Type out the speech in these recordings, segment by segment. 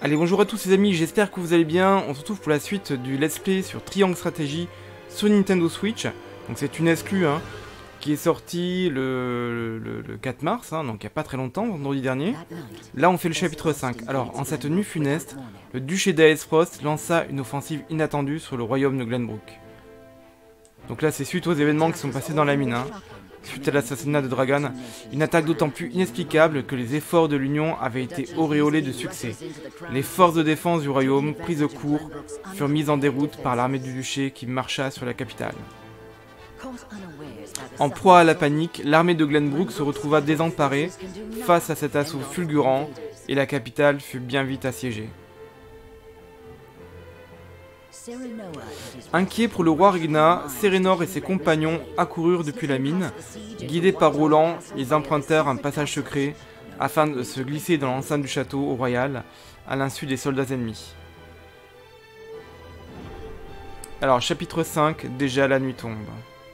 Allez, bonjour à tous les amis, j'espère que vous allez bien. On se retrouve pour la suite du let's play sur Triangle Strategy sur Nintendo Switch. Donc c'est une exclue qui est sortie le 4 mars, donc il n'y a pas très longtemps, vendredi dernier. Là on fait le chapitre 5. Alors, en cette nuit funeste, le duché d'Aesfrost lança une offensive inattendue sur le royaume de Glenbrook. Donc là c'est suite aux événements qui sont passés dans la mine. Suite à l'assassinat de Dragan, une attaque d'autant plus inexplicable que les efforts de l'Union avaient été auréolés de succès. Les forces de défense du royaume, prises au court, furent mises en déroute par l'armée du duché qui marcha sur la capitale. En proie à la panique, l'armée de Glenbrook se retrouva désemparée face à cet assaut fulgurant et la capitale fut bien vite assiégée. Inquiet pour le roi Ragna, Serenor et ses compagnons accoururent depuis la mine. Guidés par Roland, ils empruntèrent un passage secret afin de se glisser dans l'enceinte du château royal à l'insu des soldats ennemis. Alors, chapitre 5, déjà la nuit tombe.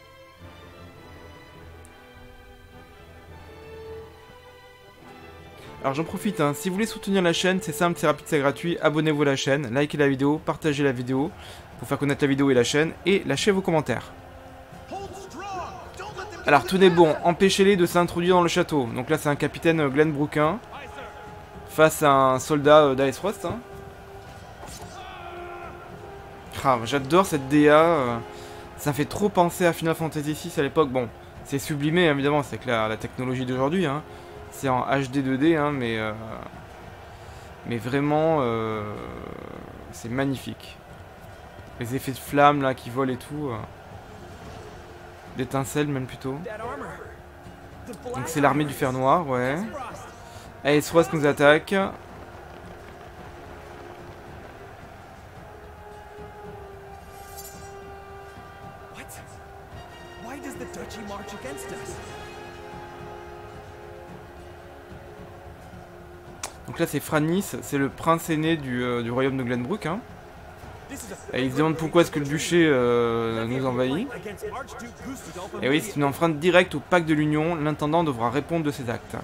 Alors j'en profite, si vous voulez soutenir la chaîne, c'est simple, c'est rapide, c'est gratuit, abonnez-vous à la chaîne, likez la vidéo, partagez la vidéo pour faire connaître la vidéo et la chaîne, et lâchez vos commentaires. Alors tenez bon, empêchez-les de s'introduire dans le château. Donc là c'est un capitaine Glenbrookin face à un soldat d'Aesfrost. Ah, j'adore cette DA, ça fait trop penser à Final Fantasy VI à l'époque. Bon, c'est sublimé évidemment, c'est que la technologie d'aujourd'hui, c'est en HD 2D, mais vraiment, c'est magnifique. Les effets de flammes là qui volent et tout, d'étincelles même plutôt. Donc c'est l'armée du fer noir, ouais. Aesfrost nous attaque. Donc là c'est Franis, c'est le prince aîné du royaume de Glenbrook. Et il se demande pourquoi est-ce que le duché nous envahit. Et oui, c'est une enfreinte directe au pacte de l'Union, l'intendant devra répondre de ses actes.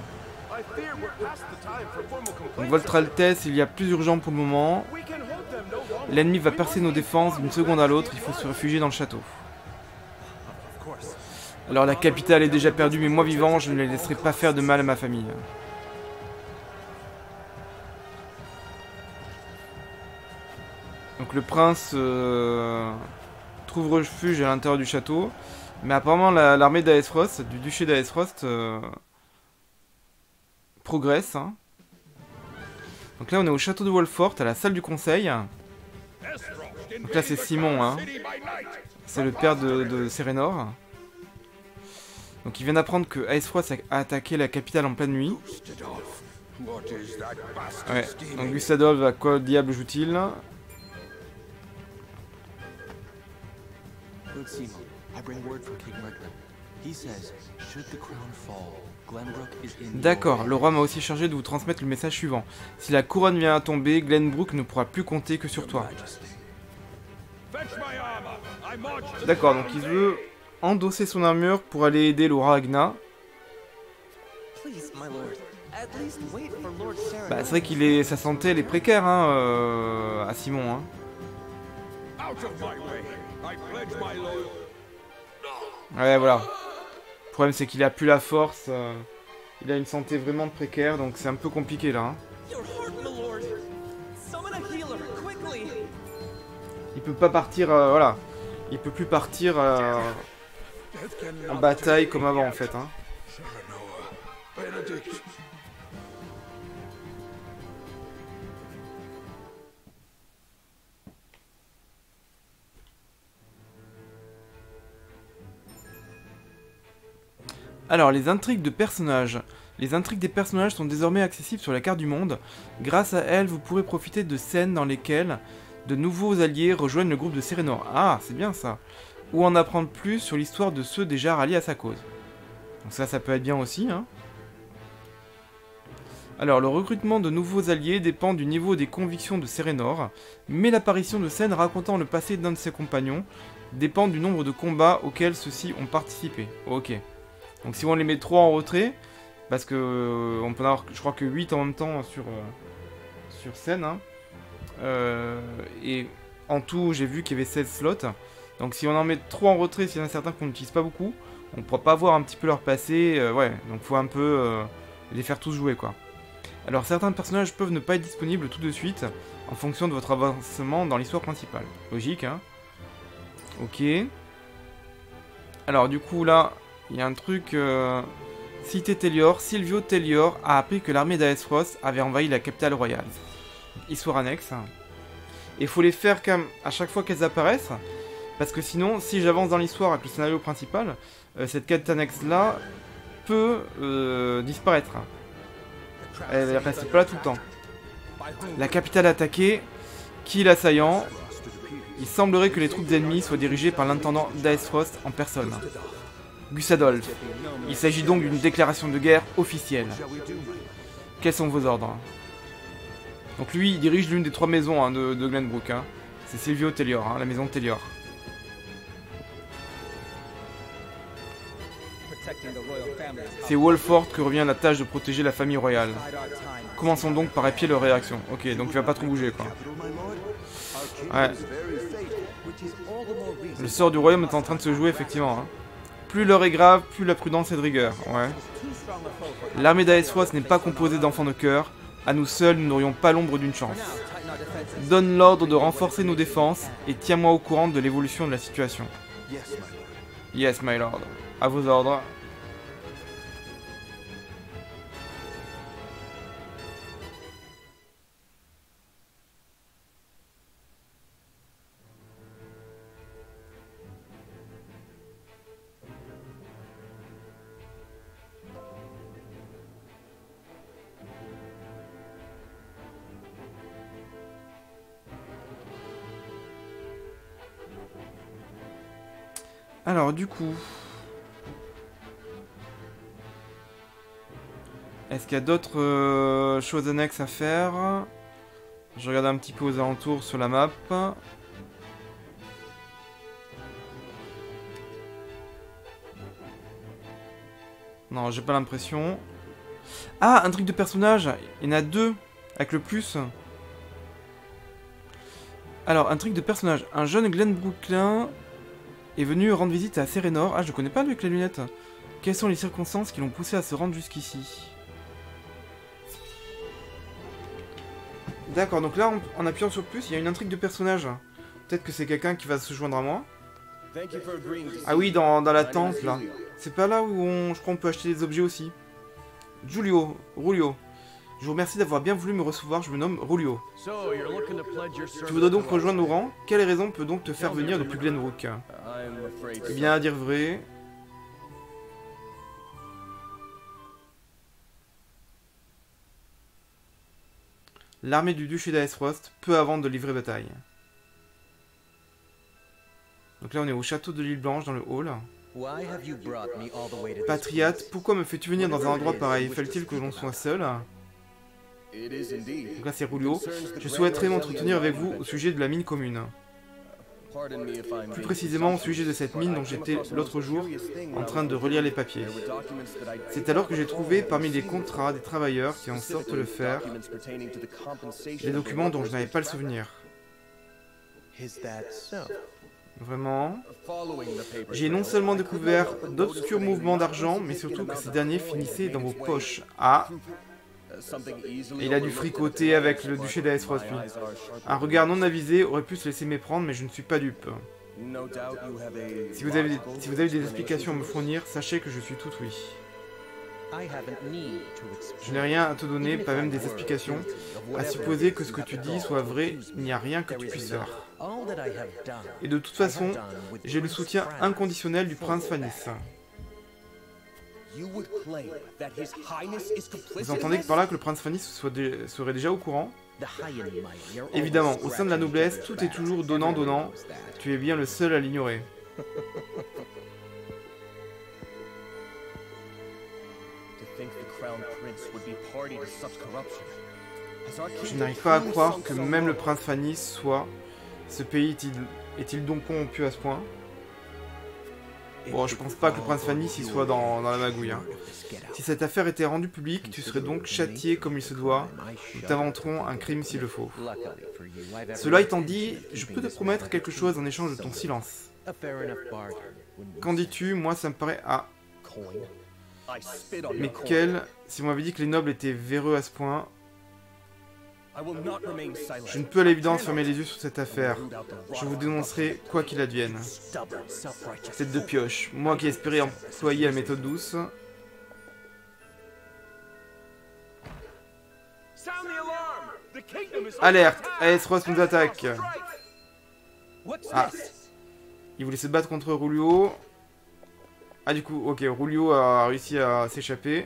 Donc votre Altesse, il y a plus urgent pour le moment. L'ennemi va percer nos défenses d'une seconde à l'autre, il faut se réfugier dans le château. Alors la capitale est déjà perdue, mais moi vivant, je ne les laisserai pas faire de mal à ma famille. Donc le prince trouve refuge à l'intérieur du château, mais apparemment l'armée d'Aesfrost, du duché d'Aesfrost, progresse. Donc là on est au château de Wolfort, à la salle du conseil. Donc là c'est Simon, c'est le père de Serenor. Donc il vient d'apprendre que Aesfrost a attaqué la capitale en pleine nuit. Ouais, donc Gustadolf, à quoi diable joue-t-il? D'accord, le roi m'a aussi chargé de vous transmettre le message suivant. Si la couronne vient à tomber, Glenbrook ne pourra plus compter que sur toi. D'accord, donc il veut endosser son armure pour aller aider le roi Ragna. Bah, c'est vrai qu'il est, sa santé elle est précaire à Simon. Ouais, voilà. Le problème c'est qu'il a plus la force, il a une santé vraiment précaire, donc c'est un peu compliqué là. Il peut pas partir, voilà. Il peut plus partir en bataille comme avant en fait. Alors, les intrigues de personnages. Les intrigues des personnages sont désormais accessibles sur la carte du monde. Grâce à elles, vous pourrez profiter de scènes dans lesquelles de nouveaux alliés rejoignent le groupe de Serenor. Ah, c'est bien ça. Ou en apprendre plus sur l'histoire de ceux déjà ralliés à sa cause. Donc ça peut être bien aussi. Alors, le recrutement de nouveaux alliés dépend du niveau des convictions de Serenor, mais l'apparition de scènes racontant le passé d'un de ses compagnons dépend du nombre de combats auxquels ceux-ci ont participé. Ok. Donc si on les met 3 en retrait, parce que on peut en avoir, je crois que 8 en même temps sur scène, Et en tout, j'ai vu qu'il y avait 16 slots. Donc si on en met trop en retrait, s'il y en a certains qu'on n'utilise pas beaucoup, on ne pourra pas voir un petit peu leur passé. Ouais, donc faut un peu les faire tous jouer, quoi. Alors certains personnages peuvent ne pas être disponibles tout de suite, en fonction de votre avancement dans l'histoire principale. Logique, hein. Ok. Alors du coup, là, il y a un truc... Cité Tellior, Silvio Tellior a appris que l'armée d'Aesfrost avait envahi la capitale royale. Histoire annexe. Et il faut les faire quand même à chaque fois qu'elles apparaissent, parce que sinon, si j'avance dans l'histoire avec le scénario principal, cette quête annexe-là peut disparaître. Elle reste pas là tout le temps. La capitale attaquée, qui est l'assaillant? Il semblerait que les troupes ennemies soient dirigées par l'intendant d'Aesfrost en personne. Gussadolf. Il s'agit donc d'une déclaration de guerre officielle. Quels sont vos ordres? Donc lui, il dirige l'une des 3 maisons, hein, de Glenbrook. Hein. C'est Silvio Tellior, hein, la maison de Tellior. C'est Wolford que revient la tâche de protéger la famille royale. Commençons donc par épier leur réaction. Ok, donc il va pas trop bouger, quoi. Ouais. Le sort du royaume est en train de se jouer, effectivement. Hein. Plus l'heure est grave, plus la prudence est de rigueur. Ouais. L'armée d'Aesfrost n'est pas composée d'enfants de cœur. À nous seuls, nous n'aurions pas l'ombre d'une chance. Donne l'ordre de renforcer nos défenses et tiens-moi au courant de l'évolution de la situation. Yes, my lord. À vos ordres. Alors, du coup... Est-ce qu'il y a d'autres choses annexes à faire? Je regarde un petit peu aux alentours sur la map. Non, j'ai pas l'impression. Ah, un truc de personnage. Il y en a 2 avec le plus. Alors, un truc de personnage. Un jeune Glenbrooklyn est venu rendre visite à Serenor. Ah, je connais pas lui avec les lunettes. Quelles sont les circonstances qui l'ont poussé à se rendre jusqu'ici? D'accord, donc là, en appuyant sur plus, il y a une intrigue de personnage. Peut-être que c'est quelqu'un qui va se joindre à moi. Ah oui, dans la tente, là. C'est pas là où je crois on peut acheter des objets aussi. Rulio. Je vous remercie d'avoir bien voulu me recevoir, je me nomme Rulio. Tu voudrais donc rejoindre nos rangs? Quelle raison peut donc te faire venir depuis Glenbrook? Eh bien, à dire vrai... L'armée du duché d'Aesfrost, peu avant de livrer bataille. Donc là, on est au château de l'île Blanche, dans le hall. Patriate, pourquoi me fais-tu venir dans un endroit pareil? Fallait-il que l'on soit seul? Donc là, c'est Rulio. Je souhaiterais m'entretenir avec vous au sujet de la mine commune. Plus précisément au sujet de cette mine dont j'étais l'autre jour en train de relire les papiers. C'est alors que j'ai trouvé parmi les contrats des travailleurs qui en sortent le faire des documents dont je n'avais pas le souvenir. Vraiment. J'ai non seulement découvert d'obscurs mouvements d'argent, mais surtout que ces derniers finissaient dans vos poches. Ah. Et il a dû fricoter avec le duché d'Aesfrost, lui. Un regard non avisé aurait pu se laisser méprendre, mais je ne suis pas dupe. Si vous avez des explications à me fournir, sachez que je suis tout oui. Je n'ai rien à te donner, pas même des explications. À supposer que ce que tu dis soit vrai, il n'y a rien que tu puisses faire. Et de toute façon, j'ai le soutien inconditionnel du prince Phanis. Vous entendez que par là que le prince Phanis serait déjà au courant? Évidemment, au sein de la noblesse, tout est toujours donnant-donnant. Tu es bien le seul à l'ignorer. Je n'arrive pas à croire que même le prince Phanis soit... Ce pays est-il donc corrompu à ce point? Bon, je pense pas que le prince Fanny s'y soit dans la magouille. Hein. Si cette affaire était rendue publique, tu serais donc châtié comme il se doit. Nous t'inventerons un crime s'il le faut. Cela étant dit, je peux te promettre quelque chose en échange de ton silence. Qu'en dis-tu? Moi, ça me paraît... Ah. Mais quel... Si on m'avait dit que les nobles étaient véreux à ce point... Je ne peux à l'évidence fermer les yeux sur cette affaire. Je vous dénoncerai quoi qu'il advienne. Tête de pioche. Moi qui espérais employer la méthode douce... Alerte! Aesfrost nous attaque. Ah. Il voulait se battre contre Rulio. Ah du coup, ok, Rulio a réussi à s'échapper.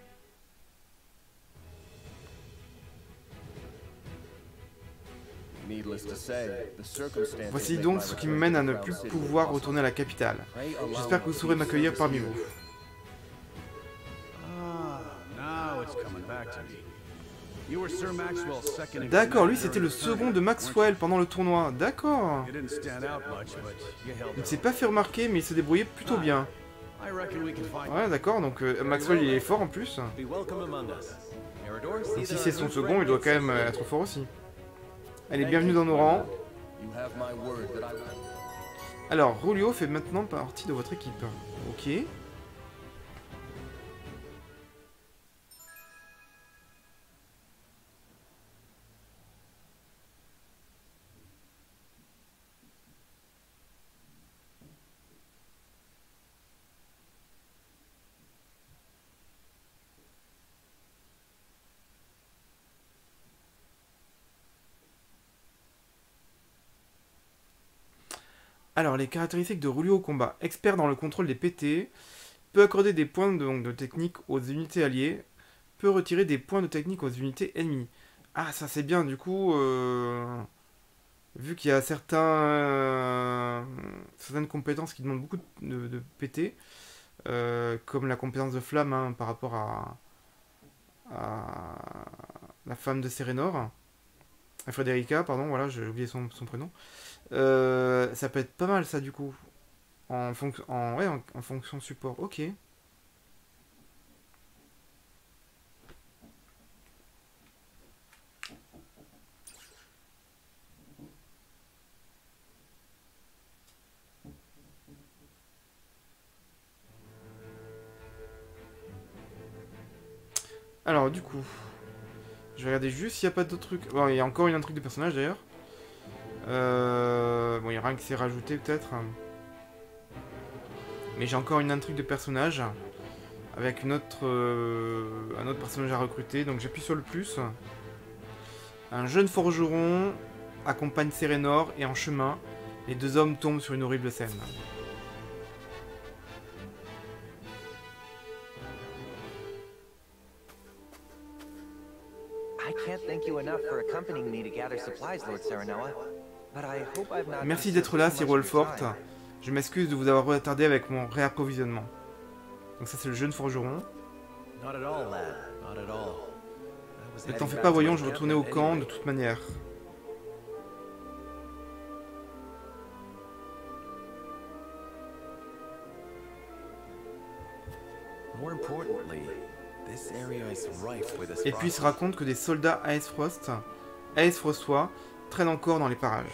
Voici donc ce qui me mène à ne plus pouvoir retourner à la capitale. J'espère que vous saurez m'accueillir parmi vous. D'accord, lui c'était le second de Maxwell pendant le tournoi. D'accord. Il ne s'est pas fait remarquer, mais il se débrouillait plutôt bien. Ouais, d'accord, donc Maxwell il est fort en plus. Et si c'est son second, il doit quand même être fort aussi. Allez, bienvenue dans nos rangs. Alors, Rulio fait maintenant partie de votre équipe. Ok. Alors, les caractéristiques de Rulio au combat. Expert dans le contrôle des PT. Peut accorder des points de technique aux unités alliées. Peut retirer des points de technique aux unités ennemies. Ah, ça c'est bien, du coup... Vu qu'il y a certaines compétences qui demandent beaucoup de PT. Comme la compétence de flamme hein, par rapport à la femme de Serenor. À Frederica, pardon, voilà, j'ai oublié son prénom. Ça peut être pas mal ça du coup. En fonction support. Ok. Alors du coup, je vais regarder juste s'il n'y a pas d'autres trucs. Bon, il y a encore une intrigue de personnage d'ailleurs. Bon, il n'y a rien qui s'est rajouté peut-être. Mais j'ai encore une intrigue de personnage. Avec un autre personnage à recruter. Donc j'appuie sur le plus. Un jeune forgeron accompagne Serenor et en chemin, les deux hommes tombent sur une horrible scène. Merci d'être là, Sir Wolfort. Je m'excuse de vous avoir retardé avec mon réapprovisionnement. Donc ça c'est le jeune forgeron. Ne t'en fais pas, voyons, je retournais au camp de toute manière. Et puis il se raconte que des soldats Aesfrostois traînent encore dans les parages.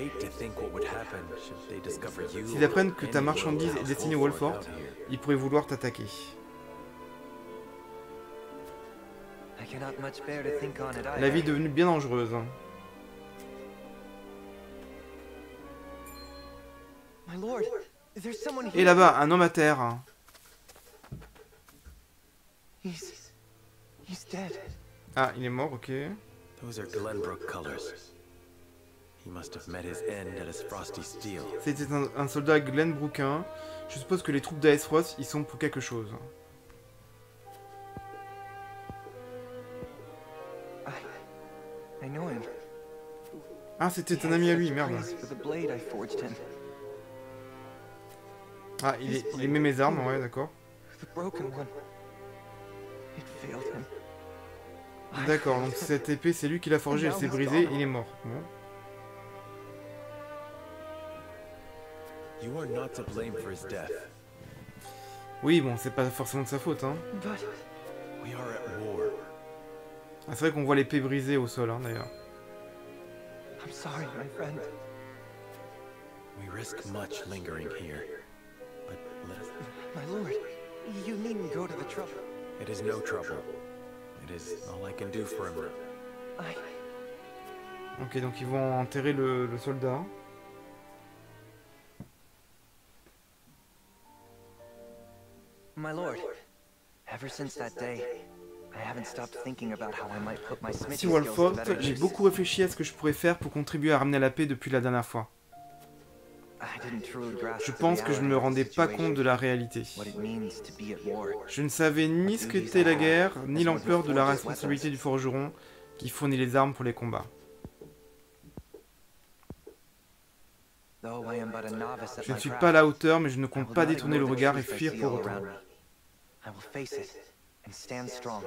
S'ils apprennent que ta marchandise est destinée au Wolfort, ils pourraient vouloir t'attaquer. La vie est devenue bien dangereuse. Et là-bas, un homme à terre. Ah, il est mort, ok. C'était un soldat Glenbrookin. Je suppose que les troupes d'Aesfrost y sont pour quelque chose. Ah, c'était un ami à lui, merde. Ah, il aimait mes armes, ouais, d'accord. D'accord, donc cette épée, c'est lui qui l'a forgée, elle s'est brisée, il est mort. Bon. Oui, bon, c'est pas forcément de sa faute, hein. We are at war. Ah, c'est vrai qu'on voit l'épée brisée au sol, hein, d'ailleurs. I'm sorry, my friend. We risk much lingering here. But let us... My lord, you needn't go to the trouble. It is no trouble. It is all I can do for him. Ok, donc ils vont enterrer le soldat. My lord, ever since that day, I haven't stopped thinking about how I might put my Si smithing skills to Wolford, better j'ai use. beaucoup réfléchi à ce que je pourrais faire pour contribuer à ramener la paix depuis la dernière fois. I didn't truly grasp Je the pense que je ne me reality of the rendais pas situation, compte de la réalité. what it means to be at war. Je ne savais ni ce qu'était la guerre, ni l'ampleur de la responsabilité du forgeron qui fournit les armes pour les combats. Though I am but a novice at Je ne my suis craft, pas à la hauteur, mais je ne I compte will pas not détourner le ignore the regard et truth I fuir see pour all autant. around me. I will face it and stand strong.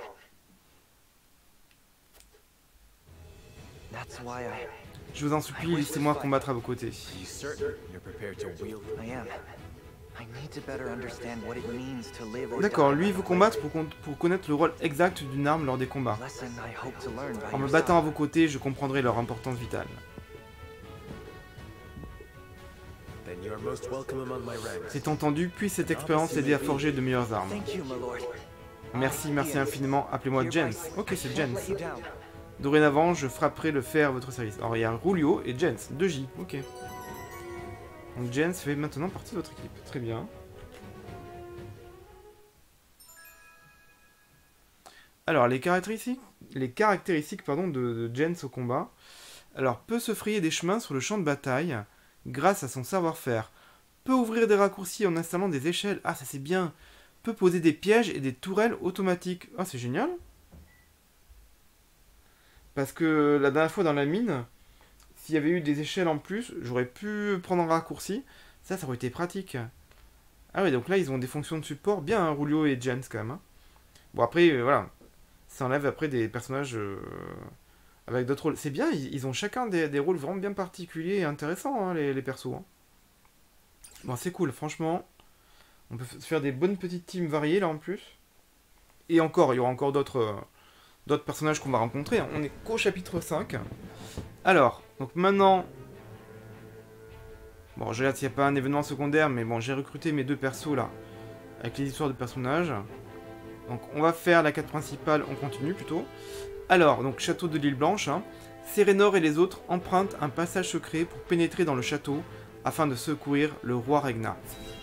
That's why Je vous en supplie, laissez-moi combattre à vos côtés. Are you certain you're prepared to wield it? I am. I need to better understand what it means to live or D'accord, die lui il by veut the combattre pour connaître le rôle exact d'une arme lors des combats. lesson I hope to learn by En me your battant à side. vos côtés, je comprendrai leur importance vitale. Then you are most welcome among my ranks. C'est entendu, puisse cette expérience aider à forger de meilleures armes. Thank you, my lord. Merci, merci infiniment, appelez-moi Jens. Ok, c'est Jens. Let you down. Dorénavant, je frapperai le fer à votre service. Alors il y a Rulio et Jens, 2J, ok. Donc Jens fait maintenant partie de votre équipe, très bien. Alors les caractéristiques de Jens au combat. Alors peut se frayer des chemins sur le champ de bataille grâce à son savoir-faire. Peut ouvrir des raccourcis en installant des échelles. Ah ça c'est bien. Peut poser des pièges et des tourelles automatiques. Ah c'est génial. Parce que la dernière fois dans la mine, s'il y avait eu des échelles en plus, j'aurais pu prendre un raccourci. Ça aurait été pratique. Ah oui, donc là, ils ont des fonctions de support bien, hein, Rulio et Jens, quand même. Hein. Bon, après, voilà. Ça enlève après des personnages avec d'autres rôles. C'est bien, ils ont chacun des rôles vraiment bien particuliers et intéressants, hein, les persos. Hein. Bon, c'est cool, franchement. On peut se faire des bonnes petites teams variées, là, en plus. Et encore, il y aura encore d'autres personnages qu'on va rencontrer. On est qu'au chapitre 5. Alors, donc maintenant... Bon, je regarde s'il n'y a pas un événement secondaire, mais bon, j'ai recruté mes deux persos, là, avec les histoires de personnages. Donc, on va faire la quête principale, on continue, plutôt. Alors, donc, château de l'île Blanche, hein. Serenor et les autres empruntent un passage secret pour pénétrer dans le château, afin de secourir le roi Regna.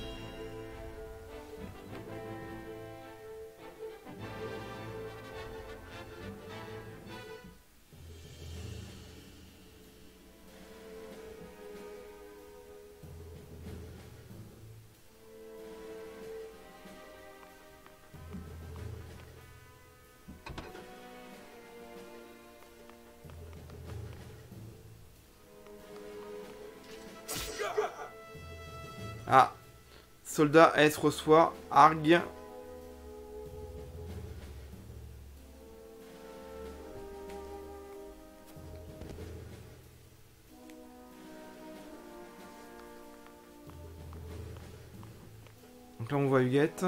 Ah, soldat S reçoit Arg. Donc là on voit Huguette.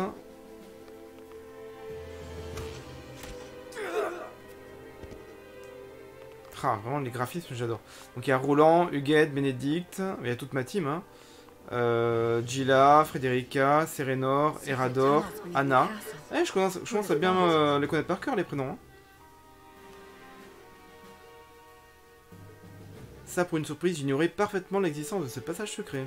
Ah, vraiment les graphismes j'adore. Donc il y a Roland, Huguette, Bénédicte, il y a toute ma team hein. Gila, Frédérica, Serenor, Erador, Anna. Eh, je commence à bien les connaître par cœur, les prénoms. Hein. Ça, pour une surprise, j'ignorais parfaitement l'existence de ce passage secret.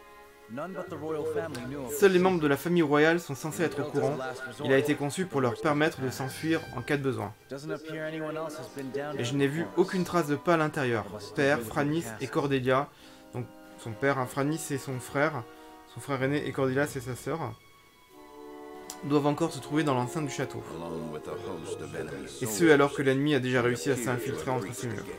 Seuls les membres de la famille royale sont censés être au courant. Il a été conçu pour leur permettre de s'enfuir en cas de besoin. Et je n'ai vu aucune trace de pas à l'intérieur. Père, Franis et Cordelia, donc son père, hein, Franis c'est son frère aîné et Cordelia c'est sa sœur, doivent encore se trouver dans l'enceinte du château. Et ce alors que l'ennemi a déjà réussi à s'infiltrer entre ces murs.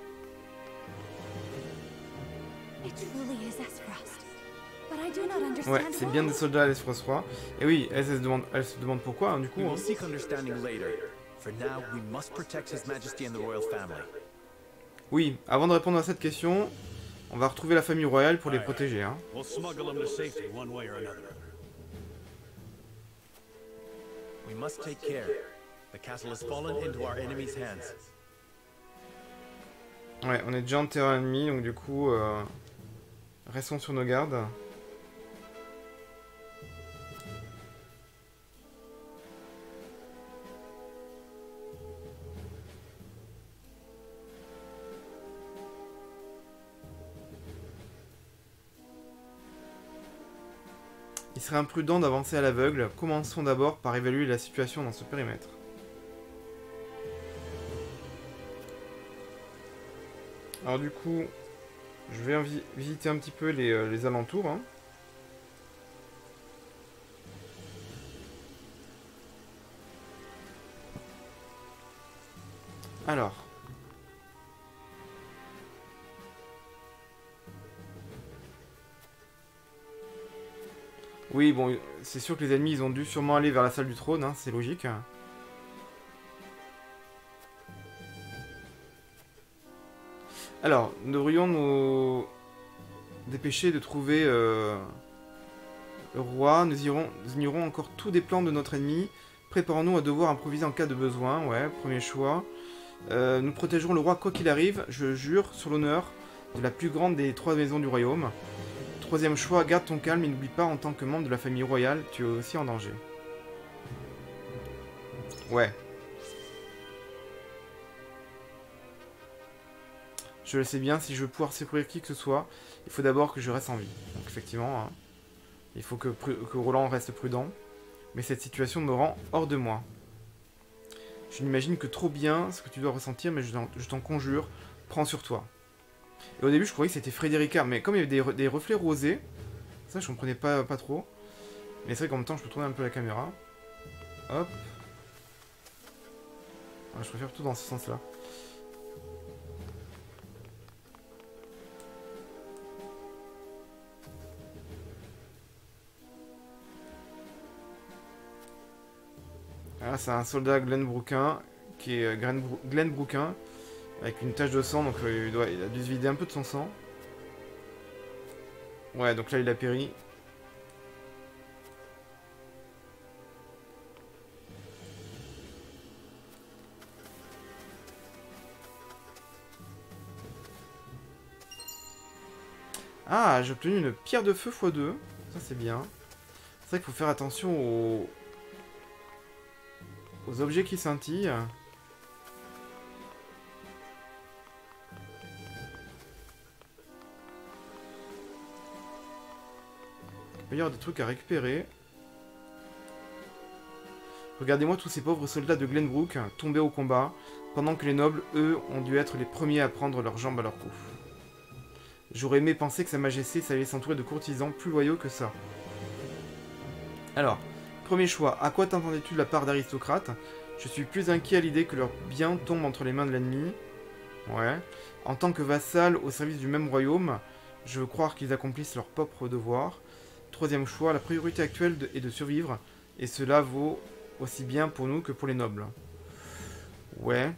Ouais, c'est bien des soldats à l'Esfrost Roi. Et oui, elle se demande pourquoi, hein, du coup. Hein. Oui, avant de répondre à cette question, on va retrouver la famille royale pour les protéger. Hein. We must take care. The castle has fallen into our enemy's hands. Ouais, on est déjà en terrain ennemi, donc du coup, restons sur nos gardes. Il serait imprudent d'avancer à l'aveugle. Commençons d'abord par évaluer la situation dans ce périmètre. Alors du coup, je vais visiter un petit peu les alentours. Hein. Alors. Oui, bon, c'est sûr que les ennemis, ils ont dû sûrement aller vers la salle du trône, hein, c'est logique. Alors, nous devrions nous dépêcher de trouver le roi. Nous ignorons encore tous des plans de notre ennemi. Préparons-nous à devoir improviser en cas de besoin. Ouais, premier choix. Nous protégerons le roi quoi qu'il arrive, je jure, sur l'honneur de la plus grande des 3 maisons du royaume. Troisième choix, garde ton calme et n'oublie pas, en tant que membre de la famille royale, tu es aussi en danger. Ouais. Je le sais bien, si je veux pouvoir secourir qui que ce soit, il faut d'abord que je reste en vie. Donc effectivement, hein, il faut que Roland reste prudent. Mais cette situation me rend hors de moi. Je n'imagine que trop bien ce que tu dois ressentir, mais je t'en conjure, prends sur toi. Et au début, je croyais que c'était Frédérica, mais comme il y avait des reflets rosés, ça je comprenais pas trop. Mais c'est vrai qu'en même temps, je peux tourner un peu la caméra. Hop. Ouais, je préfère tout dans ce sens-là. Ah, c'est un soldat Glenbrookin, qui est Glenbrookin, avec une tache de sang, donc il a dû se vider un peu de son sang. Ouais, donc là il a péri. Ah, j'ai obtenu une pierre de feu x2. Ça c'est bien. C'est vrai qu'il faut faire attention aux objets qui scintillent. Il peut y avoir des trucs à récupérer. Regardez-moi tous ces pauvres soldats de Glenbrook tombés au combat, pendant que les nobles, eux, ont dû être les premiers à prendre leurs jambes à leur cou. J'aurais aimé penser que Sa Majesté savait s'entourer de courtisans plus loyaux que ça. Alors, premier choix, à quoi t'entendais-tu de la part d'aristocrates? Je suis plus inquiet à l'idée que leurs biens tombent entre les mains de l'ennemi. Ouais. En tant que vassal au service du même royaume, je veux croire qu'ils accomplissent leur propre devoir. Troisième choix, la priorité actuelle est de survivre, et cela vaut aussi bien pour nous que pour les nobles. Ouais.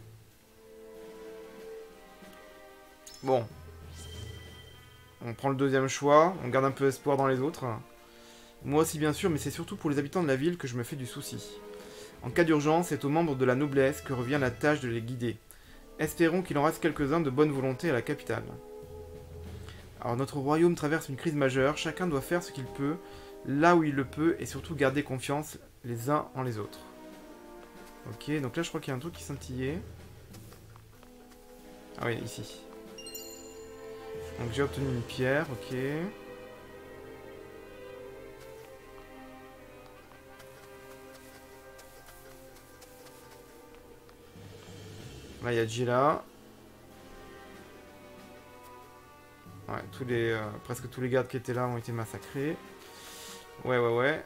Bon. On prend le deuxième choix, on garde un peu espoir dans les autres. Moi aussi bien sûr, mais c'est surtout pour les habitants de la ville que je me fais du souci. En cas d'urgence, c'est aux membres de la noblesse que revient la tâche de les guider. Espérons qu'il en reste quelques-uns de bonne volonté à la capitale. Alors notre royaume traverse une crise majeure, chacun doit faire ce qu'il peut, là où il le peut, et surtout garder confiance les uns en les autres. Ok, donc là je crois qu'il y a un truc qui scintillait. Ah oui, ici. Donc j'ai obtenu une pierre, ok. Là il y a Gila. Ouais, presque tous les gardes qui étaient là ont été massacrés. Ouais.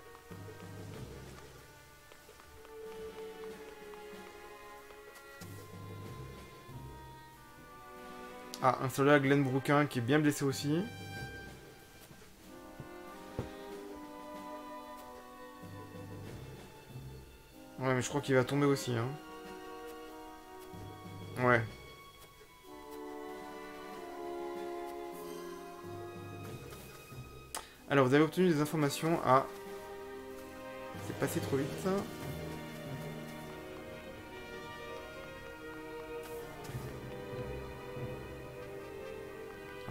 Ah, un soldat Glenbrookin qui est bien blessé aussi. Ouais, mais je crois qu'il va tomber aussi, hein. Ouais. Alors, vous avez obtenu des informations. Ah. C'est passé trop vite, ça.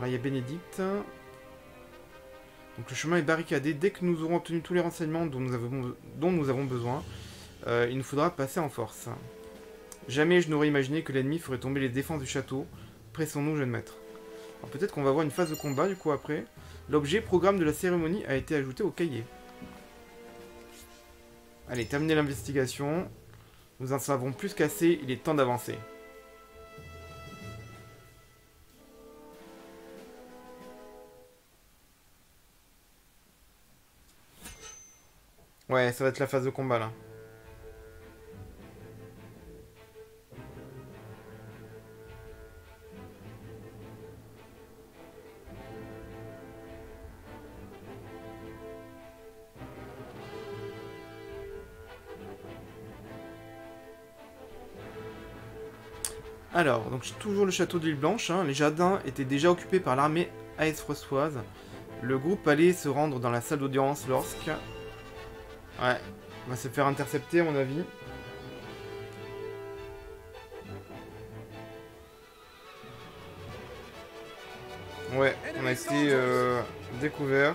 Là, il y a Bénédicte. Donc le chemin est barricadé. Dès que nous aurons obtenu tous les renseignements dont nous avons besoin, il nous faudra passer en force. Jamais je n'aurais imaginé que l'ennemi ferait tomber les défenses du château. Pressons-nous, jeune maître. Alors peut-être qu'on va avoir une phase de combat du coup après. L'objet programme de la cérémonie a été ajouté au cahier. Allez, terminez l'investigation. Nous en savons plus qu'assez, il est temps d'avancer. Ouais, ça va être la phase de combat là. Alors, donc toujours le château d'Île Blanche, hein. Les jardins étaient déjà occupés par l'armée aesfrostoise. Le groupe allait se rendre dans la salle d'audience lorsque... Ouais, on va se faire intercepter à mon avis. Ouais, on a été découvert.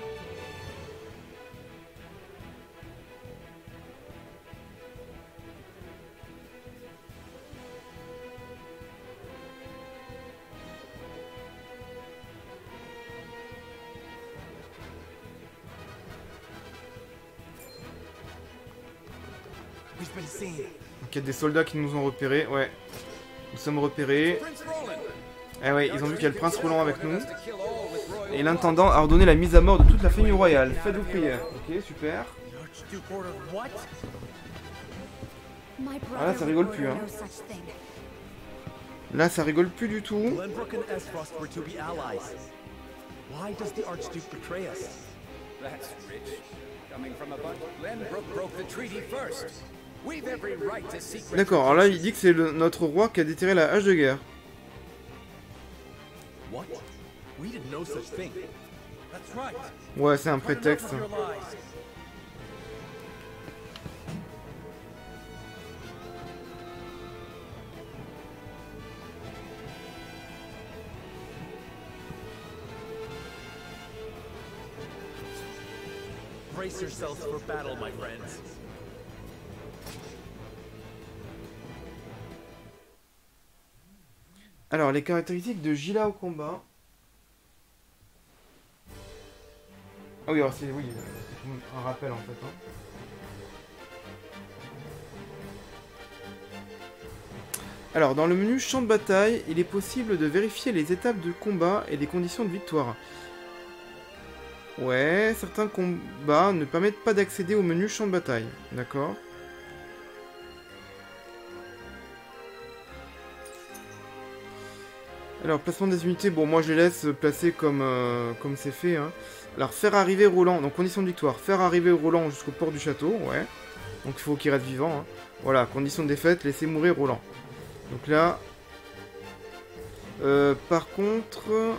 Donc il y a des soldats qui nous ont repérés, ouais. Nous sommes repérés. Eh ouais, ils ont vu qu'il y a le prince Roland avec nous. Et l'intendant a ordonné la mise à mort de toute la famille royale. Faites-vous prière. Ok, super. Ah là, ça rigole plus, hein. Là, ça rigole plus du tout. Glenbrook and Esfrost were to be allies. Why does the Archduke betray us? That's rich. Coming from a bunch, Glenbrook broke the treaty first. We've every right to seek. D'accord, alors là, il dit que c'est notre roi qui a déterré la hache de guerre. What? We didn't know such thing. That's right. Ouais, c'est un prétexte. Your lies. Brace yourselves for battle, my friends. Alors, les caractéristiques de Gila au combat. Ah oui, alors c'est un rappel en fait. Hein. Alors, dans le menu champ de bataille, il est possible de vérifier les étapes de combat et les conditions de victoire. Ouais, certains combats ne permettent pas d'accéder au menu champ de bataille. D'accord. Alors, placement des unités, bon, moi je les laisse placer comme c'est fait. Hein. Alors, faire arriver Roland, donc condition de victoire, faire arriver Roland jusqu'au port du château, ouais. Donc il faut qu'il reste vivant. Hein. Voilà, condition de défaite, laisser mourir Roland. Donc là... par contre...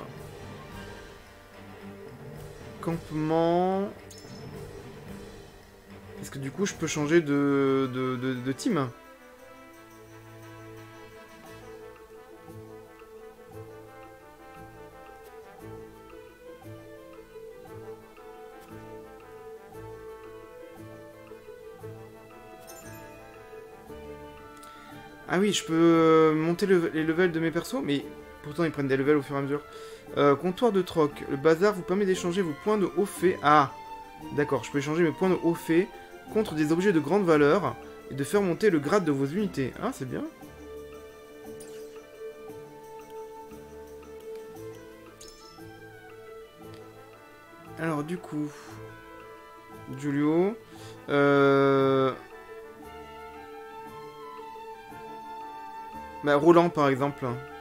Campement... Est-ce que du coup je peux changer de team ? Ah oui, je peux monter les levels de mes persos, mais pourtant ils prennent des levels au fur et à mesure. Comptoir de troc. Le bazar vous permet d'échanger vos points de haut fait. Ah, d'accord, je peux échanger mes points de haut fait contre des objets de grande valeur et de faire monter le grade de vos unités. Ah, c'est bien. Alors du coup, Giulio... Bah, Roland par exemple.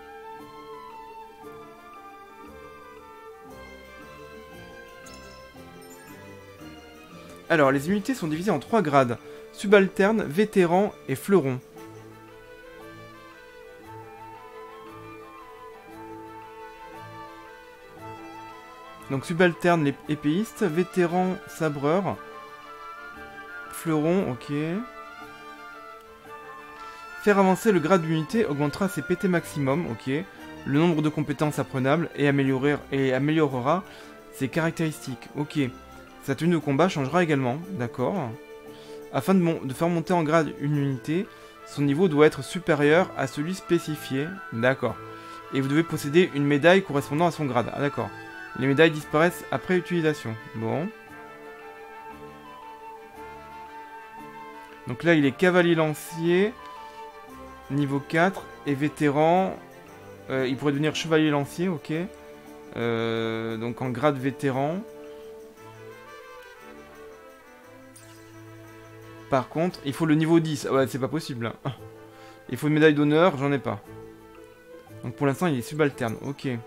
Alors, les unités sont divisées en 3 grades. Subalterne, vétéran et fleuron. Donc subalterne, les épéistes, vétéran, sabreur. Fleuron, ok. Faire avancer le grade d'unité augmentera ses PT maximum, ok. le nombre de compétences apprenables et améliorera ses caractéristiques. Ok. Sa tenue de combat changera également, d'accord. Afin de faire monter en grade une unité, son niveau doit être supérieur à celui spécifié, d'accord. Et vous devez posséder une médaille correspondant à son grade, ah d'accord. Les médailles disparaissent après utilisation, bon. Donc là il est cavalier lancier, niveau 4, et vétéran, il pourrait devenir chevalier lancier, ok. Donc en grade vétéran. Par contre, il faut le niveau 10. Ah ouais, c'est pas possible. Il faut une médaille d'honneur, j'en ai pas. Donc pour l'instant, il est subalterne. Ok. Et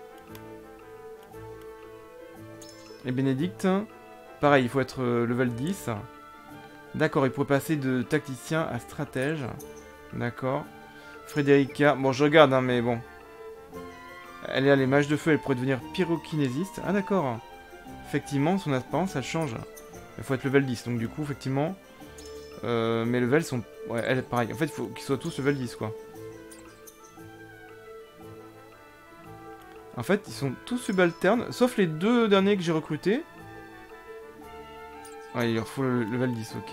Bénédicte, pareil, il faut être level 10. D'accord, il pourrait passer de tacticien à stratège. D'accord. Frédérica, bon, je regarde, hein, mais bon. Elle est à les mages de feu, elle pourrait devenir pyrokinésiste. Ah d'accord. Effectivement, son apparence, elle change. Il faut être level 10, donc du coup, effectivement... mes levels sont... Ouais, elle, pareil. En fait, il faut qu'ils soient tous level 10, quoi. En fait, ils sont tous subalternes, sauf les deux derniers que j'ai recrutés. Ouais, il leur faut le level 10, ok.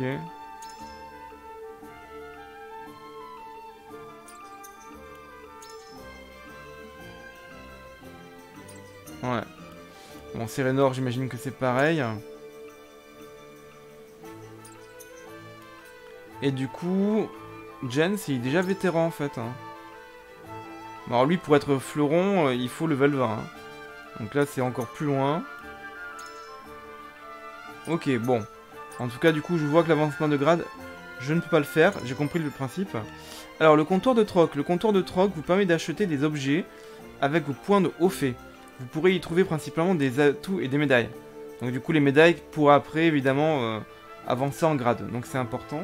Ouais. Bon, Sérénor, j'imagine que c'est pareil. Et du coup, Jens, il est déjà vétéran en fait. Hein. Alors lui, pour être fleuron, il faut level 20. Hein. Donc là, c'est encore plus loin. Ok, bon. En tout cas, du coup, je vois que l'avancement de grade, je ne peux pas le faire. J'ai compris le principe. Alors, le comptoir de troc. Le comptoir de troc vous permet d'acheter des objets avec vos points de haut fait. Vous pourrez y trouver principalement des atouts et des médailles. Donc du coup, les médailles pourront après, évidemment, avancer en grade. Donc c'est important.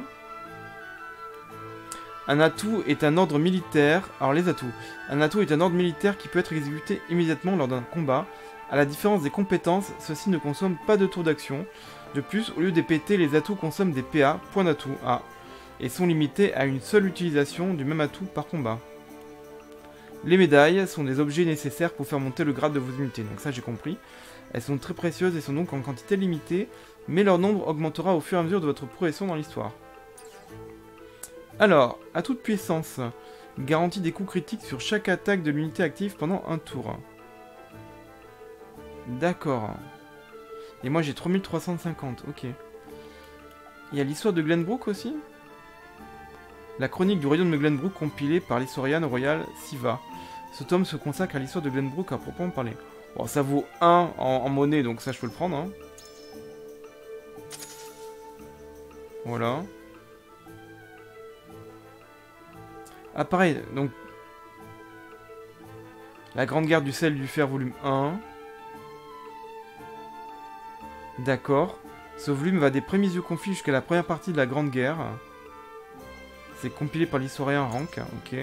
Un atout est un ordre militaire. Alors les atouts. Un atout est un ordre militaire qui peut être exécuté immédiatement lors d'un combat. À la différence des compétences, ceux-ci ne consomment pas de tour d'action. De plus, au lieu des PT, les atouts consomment des PA, points d'atout A, et sont limités à une seule utilisation du même atout par combat. Les médailles sont des objets nécessaires pour faire monter le grade de vos unités. Donc ça j'ai compris. Elles sont très précieuses et sont donc en quantité limitée, mais leur nombre augmentera au fur et à mesure de votre progression dans l'histoire. Alors, à toute puissance, garantit des coups critiques sur chaque attaque de l'unité active pendant un tour. D'accord. Et moi j'ai 3350, ok. Il y a l'histoire de Glenbrook aussi. La chronique du royaume de Glenbrook compilée par l'historienne royale Siva. Ce tome se consacre à l'histoire de Glenbrook à proprement parler. Bon, ça vaut 1 en monnaie, donc ça je peux le prendre. Hein. Voilà. Ah pareil, donc... La Grande Guerre du sel et du fer, volume 1. D'accord. Ce volume va des premiers yeux conflits jusqu'à la première partie de la Grande Guerre. C'est compilé par l'historien Rank, ok.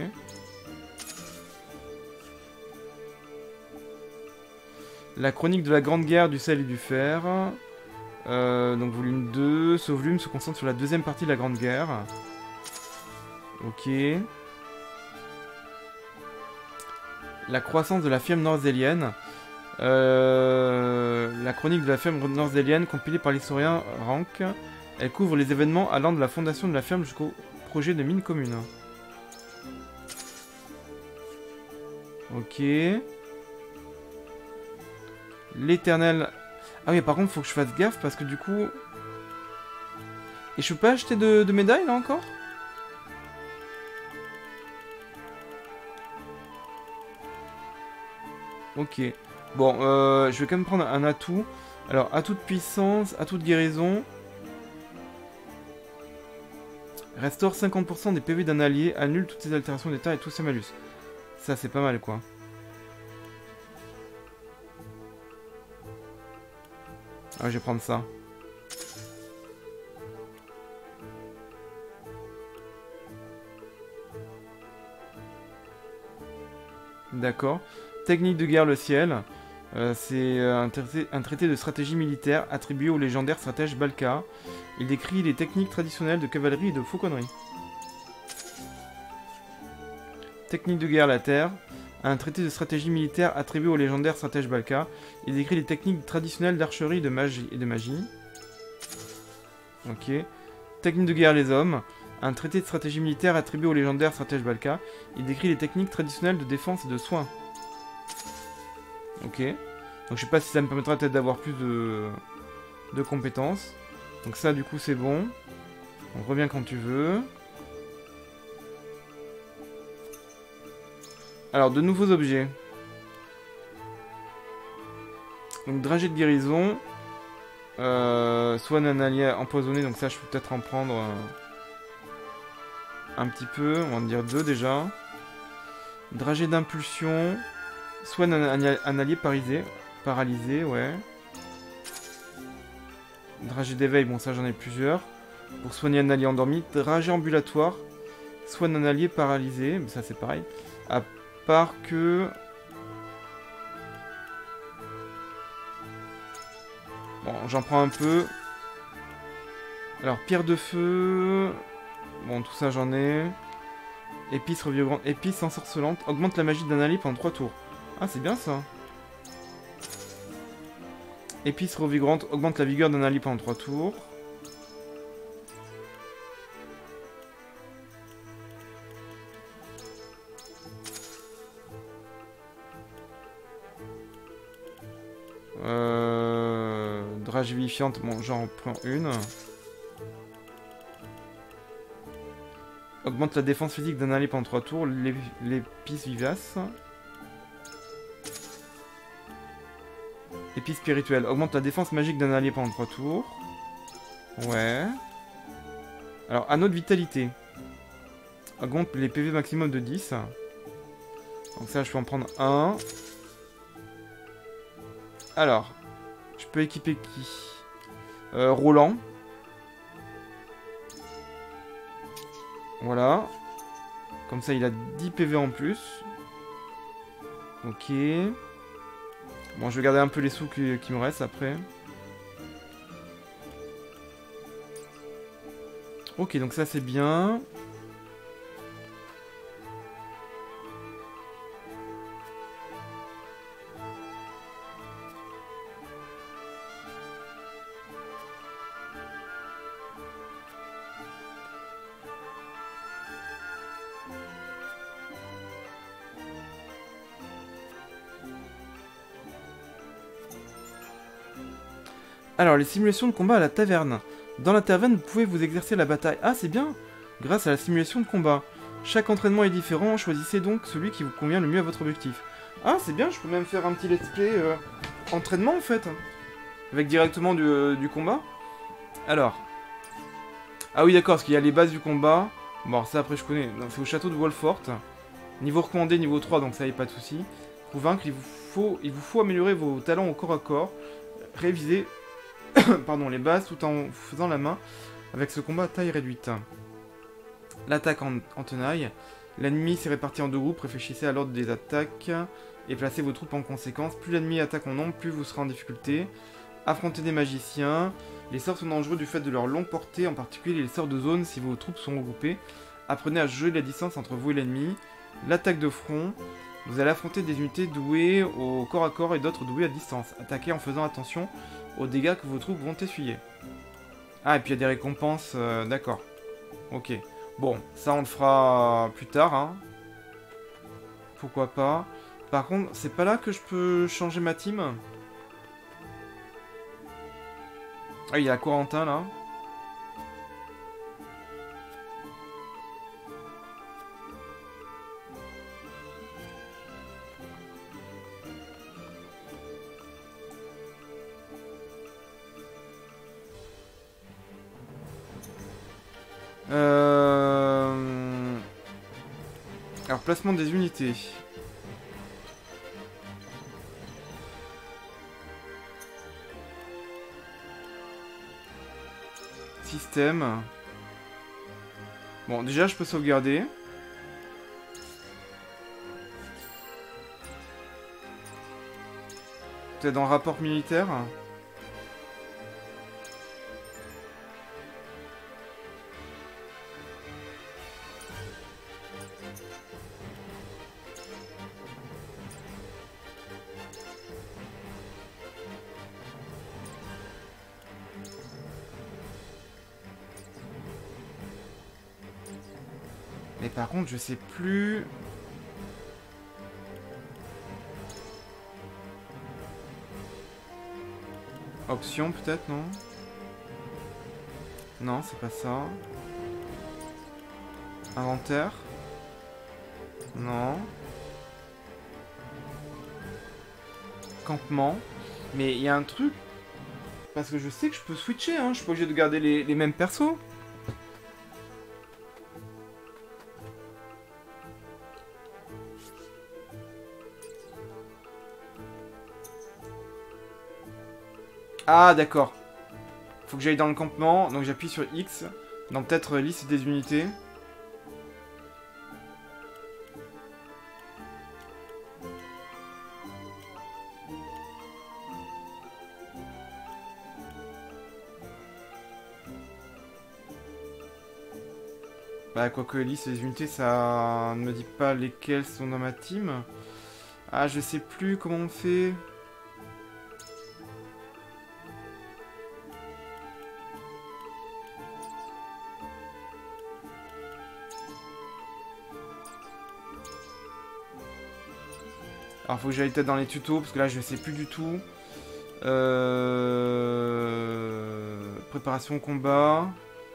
La chronique de la Grande Guerre du sel et du fer. Donc volume 2. Ce volume se concentre sur la deuxième partie de la Grande Guerre. Ok. La croissance de la firme nord-zélienne. La chronique de la ferme nord-zélienne compilée par l'historien Rank. Elle couvre les événements allant de la fondation de la ferme jusqu'au projet de mine commune. Ok. L'éternel... Ah oui, par contre, faut que je fasse gaffe parce que du coup... Et je peux pas acheter de médailles là encore? Ok. Bon, je vais quand même prendre un atout. Alors, atout de puissance, atout de guérison. Restaure 50% des PV d'un allié, annule toutes ses altérations d'état et tous ses malus. Ça, c'est pas mal, quoi. Ah, je vais prendre ça. D'accord. Technique de guerre le ciel. C'est un traité de stratégie militaire attribué au légendaire stratège Balka. Il décrit les techniques traditionnelles de cavalerie et de fauconnerie. Technique de guerre la terre. un traité de stratégie militaire attribué au légendaire stratège Balka. Il décrit les techniques traditionnelles d'archerie de magie. Ok. Technique de guerre les hommes. Un traité de stratégie militaire attribué au légendaire stratège Balka. Il décrit les techniques traditionnelles de défense et de soins. Ok. Donc je sais pas si ça me permettra peut-être d'avoir plus de compétences. Donc ça du coup c'est bon. On revient quand tu veux. Alors de nouveaux objets. Donc dragée de guérison. Soigne un allié empoisonné. Donc ça je peux peut-être en prendre un petit peu. On va en dire 2 déjà. Dragée d'impulsion. Soigne un allié paralysé, ouais. Dragée d'éveil, bon ça j'en ai plusieurs. Pour soigner un allié endormi. Dragée ambulatoire. Soigne un allié paralysé. Mais ça c'est pareil. À part que... Bon, j'en prends un peu. Alors, pierre de feu... Bon, tout ça j'en ai. Épice revigorante. Épice ensorcelante. Augmente la magie d'un allié pendant 3 tours. Ah, c'est bien ça. Épice revigorante. Augmente la vigueur d'un allié pendant 3 tours. Dragée vivifiante, bon j'en prends une. Augmente la défense physique d'un allié pendant 3 tours, l'épice vivace. Épice spirituelle, augmente la défense magique d'un allié pendant 3 tours. Ouais. Alors, anneau de vitalité. Augmente les PV maximum de 10. Donc ça, je peux en prendre un. Alors, je peux équiper qui? Roland. Voilà. Comme ça, il a 10 PV en plus. Ok. Bon, je vais garder un peu les sous qui me restent après. Ok, donc ça, c'est bien. Alors, les simulations de combat à la taverne. Dans la taverne, vous pouvez vous exercer à la bataille. Ah, c'est bien! Grâce à la simulation de combat. Chaque entraînement est différent, choisissez donc celui qui vous convient le mieux à votre objectif. Ah, c'est bien, je peux même faire un petit let's play entraînement en fait. Avec directement du combat. Alors. Ah oui, d'accord, parce qu'il y a les bases du combat. Bon, ça après je connais. C'est au château de Wolfort. Niveau recommandé, niveau 3, donc ça y est, pas de soucis. Pour vaincre, il vous faut améliorer vos talents au corps à corps. Réviser pardon, les bases tout en faisant la main avec ce combat à taille réduite. L'attaque en tenaille. L'ennemi s'est réparti en 2 groupes, réfléchissez à l'ordre des attaques et placez vos troupes en conséquence. Plus l'ennemi attaque en nombre, plus vous serez en difficulté. Affrontez des magiciens. Les sorts sont dangereux du fait de leur longue portée, en particulier les sorts de zone si vos troupes sont regroupées. Apprenez à jauger la distance entre vous et l'ennemi. L'attaque de front. Vous allez affronter des unités douées au corps à corps et d'autres douées à distance. Attaquez en faisant attention aux dégâts que vos troupes vont essuyer. Ah, et puis il y a des récompenses, d'accord. Ok. Bon, ça on le fera plus tard, hein. Pourquoi pas. Par contre, c'est pas là que je peux changer ma team. Ah, il y a Corentin, là. Alors, placement des unités. Système. Bon, déjà, je peux sauvegarder. Peut-être dans le rapport militaire. Et par contre, je sais plus... Option peut-être, non? Non, c'est pas ça. Inventaire? Non. Campement? Mais il y a un truc... Parce que je sais que je peux switcher, hein. Je suis pas obligé de garder les mêmes persos. Ah, d'accord. Faut que j'aille dans le campement, donc j'appuie sur X. Dans peut-être liste des unités. Bah, quoique liste des unités, ça ne me dit pas lesquelles sont dans ma team. Ah, je sais plus comment on fait. Alors faut que j'aille peut-être dans les tutos, parce que là je sais plus du tout. Préparation combat.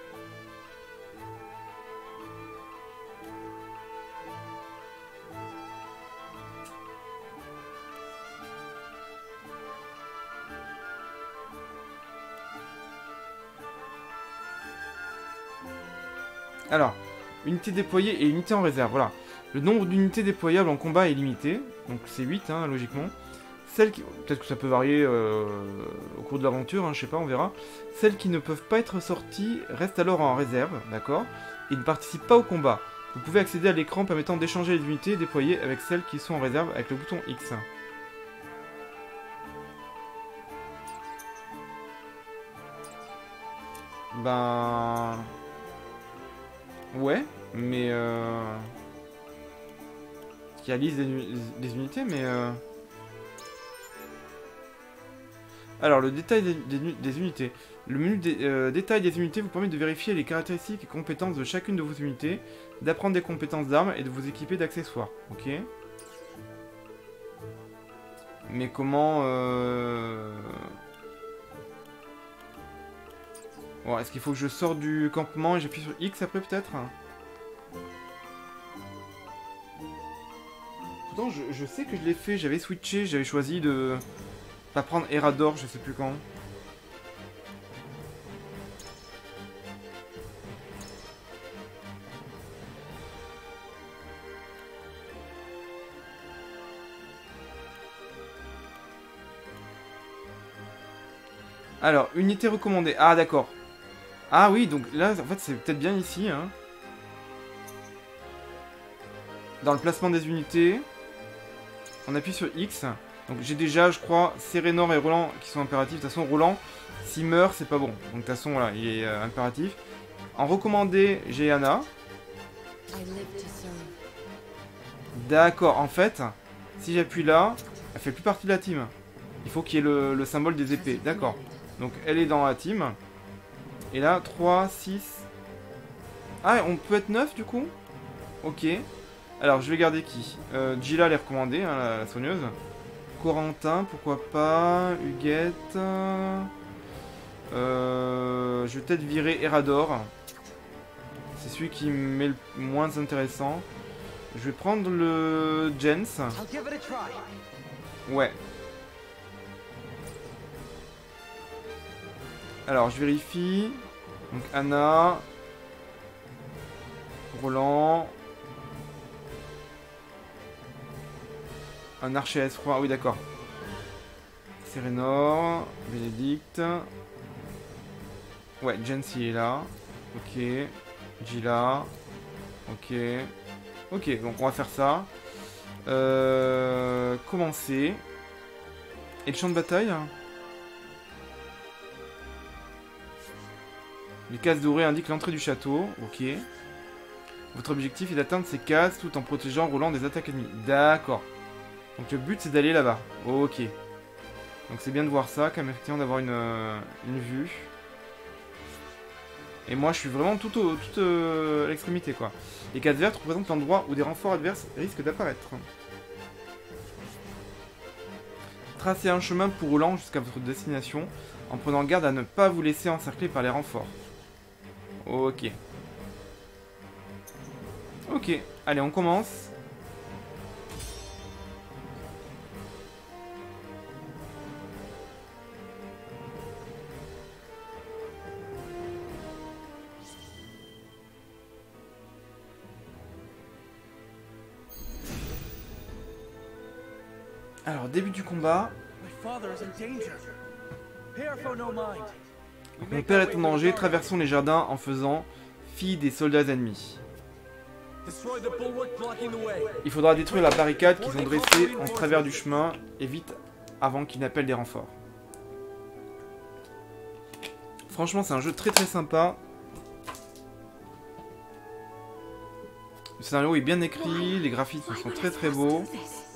Alors, unité déployée et unité en réserve, voilà. Le nombre d'unités déployables en combat est limité, donc c'est 8, hein, logiquement. Celles qui... Peut-être que ça peut varier au cours de l'aventure, hein, je sais pas, on verra. Celles qui ne peuvent pas être sorties restent alors en réserve, d'accord, et ne participent pas au combat. Vous pouvez accéder à l'écran permettant d'échanger les unités déployées avec celles qui sont en réserve avec le bouton X. Ben... Ouais, mais il y a liste des unités, mais Alors, le détail des unités. Le menu détail des unités vous permet de vérifier les caractéristiques et compétences de chacune de vos unités, d'apprendre des compétences d'armes et de vous équiper d'accessoires. Ok. Mais comment... Bon, est-ce qu'il faut que je sorte du campement et j'appuie sur X après peut-être? Pourtant, je sais que je l'ai fait, j'avais switché, j'avais choisi de... pas prendre Erador, je sais plus quand. Alors, unité recommandée. Ah, d'accord. Ah oui, donc là, en fait, c'est peut-être bien ici, hein. Dans le placement des unités, on appuie sur X. Donc j'ai déjà, je crois, Serenor et Roland qui sont impératifs. De toute façon, Roland, s'il meurt, c'est pas bon. Donc de toute façon, voilà, il est impératif. En recommandé, j'ai Anna. D'accord, en fait, si j'appuie là, elle fait plus partie de la team. Il faut qu'il y ait le symbole des épées. D'accord. Donc elle est dans la team. Et là, 3, 6... Ah, on peut être 9 du coup? Ok. Alors, je vais garder qui? Gila, elle est recommandée, hein, la soigneuse. Corentin, pourquoi pas. Huguette. Je vais peut-être virer Erador. C'est celui qui m'est le moins intéressant. Je vais prendre le Jens. Ouais. Alors, je vérifie. Donc, Anna. Roland. Un archer S3. Ah oui, d'accord. Serenor. Bénédicte. Ouais, Jensi est là. Ok. Gila. Ok. Ok, donc on va faire ça. Commencer. Et le champ de bataille? Les cases dorées indiquent l'entrée du château. Ok. Votre objectif est d'atteindre ces cases tout en protégeant Roland des attaques ennemies. D'accord. Donc le but c'est d'aller là-bas. Ok. Donc c'est bien de voir ça, comme effectivement d'avoir une vue. Et moi je suis vraiment tout à l'extrémité quoi. Les cases vertes représentent l'endroit où des renforts adverses risquent d'apparaître. Tracez un chemin pour roulant jusqu'à votre destination, en prenant garde à ne pas vous laisser encercler par les renforts. Ok. Ok, allez on commence. Alors, début du combat. Mon père est en danger, traversons les jardins en faisant fi des soldats ennemis. Il faudra détruire la barricade qu'ils ont dressée en travers du chemin, et vite avant qu'ils n'appellent des renforts. Franchement, c'est un jeu très très sympa. Le scénario est bien écrit, les graphismes sont très très beaux.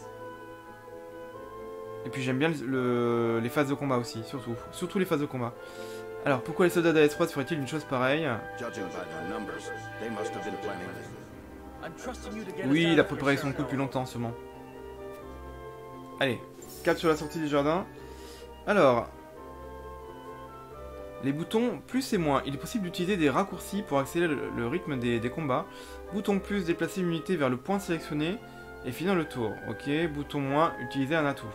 Et puis j'aime bien les phases de combat aussi, surtout les phases de combat. Alors pourquoi les soldats d'AS3 feraient-ils une chose pareille? Oui, il a préparé son coup depuis longtemps sûrement. Allez, cap sur la sortie du jardin. Alors, les boutons plus et moins. Il est possible d'utiliser des raccourcis pour accélérer le rythme des combats. Bouton plus, déplacer l'unité vers le point sélectionné et finir le tour. Ok, bouton moins, utiliser un atout.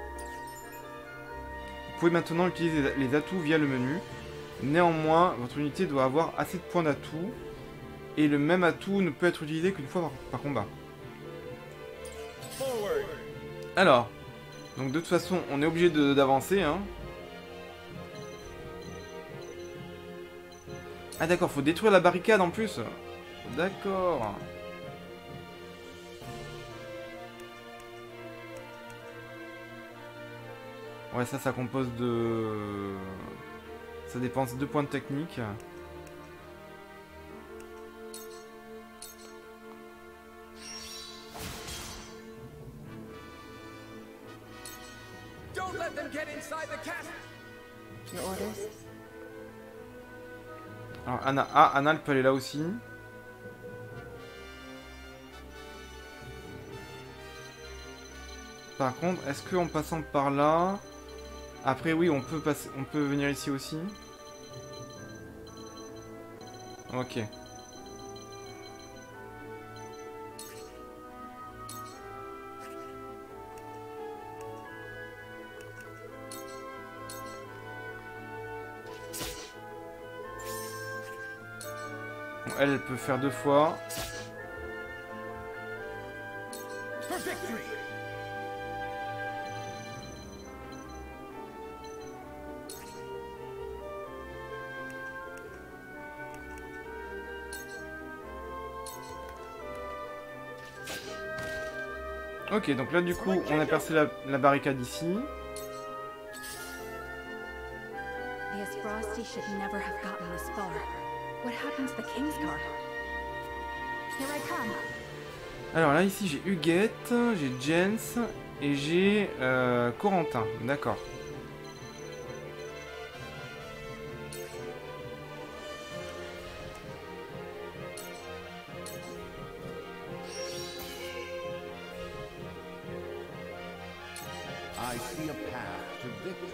Vous pouvez maintenant utiliser les atouts via le menu. Néanmoins, votre unité doit avoir assez de points d'atout. Et le même atout ne peut être utilisé qu'une fois par combat. Alors, donc de toute façon, on est obligé d'avancer. Hein. Ah d'accord, faut détruire la barricade en plus. D'accord. Ouais, ça compose de... Ça dépense 2 points de technique. Alors Anna, Anna elle peut aller là aussi. Par contre, est-ce qu'en passant par là... Après oui, on peut venir ici aussi. Ok. Bon, elle peut faire 2 fois. Ok, donc là du coup, on a percé la barricade ici. The Asprosti should never have gotten this far. What happened to the Kingsguard? Here I come. Alors là ici j'ai Huguette, j'ai Jens et j'ai Corentin, d'accord. I see a path to victory.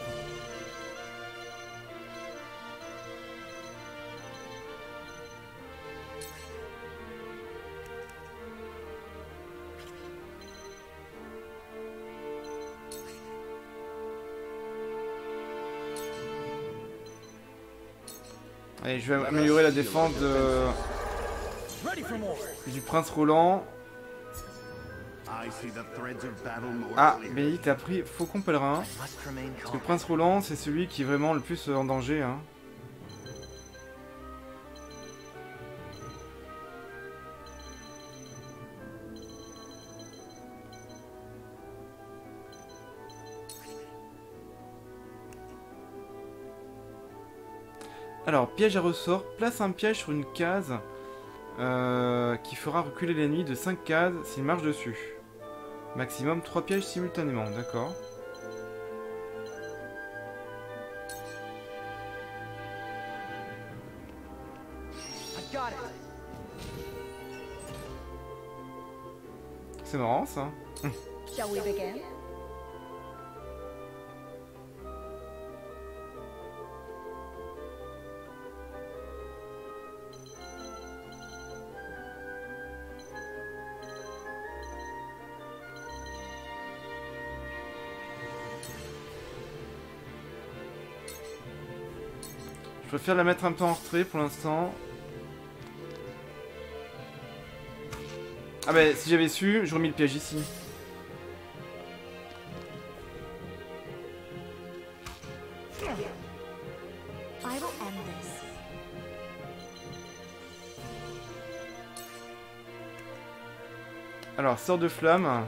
Allez, je vais améliorer la défense du prince Roland. Ah, mais t'as pris Faucon Pèlerin. Parce que le prince Roland, c'est celui qui est vraiment le plus en danger. Hein. Alors, piège à ressort. Place un piège sur une case qui fera reculer l'ennemi de 5 cases s'il marche dessus. Maximum 3 pièges simultanément, d'accord. C'est marrant ça. Shall we begin? Je préfère la mettre un peu en retrait pour l'instant. Ah bah si j'avais su, j'aurais mis le piège ici. I will end this. Alors, sort de flamme.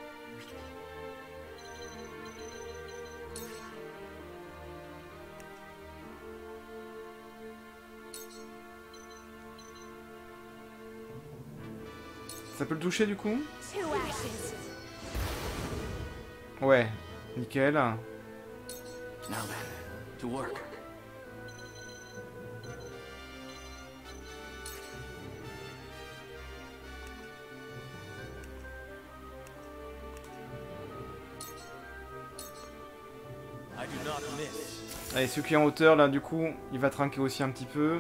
Ça peut le toucher du coup? Two ashes. Ouais, nickel. Now then, to work. I do not miss. Allez, celui qui est en hauteur là, du coup, il va trinquer aussi un petit peu.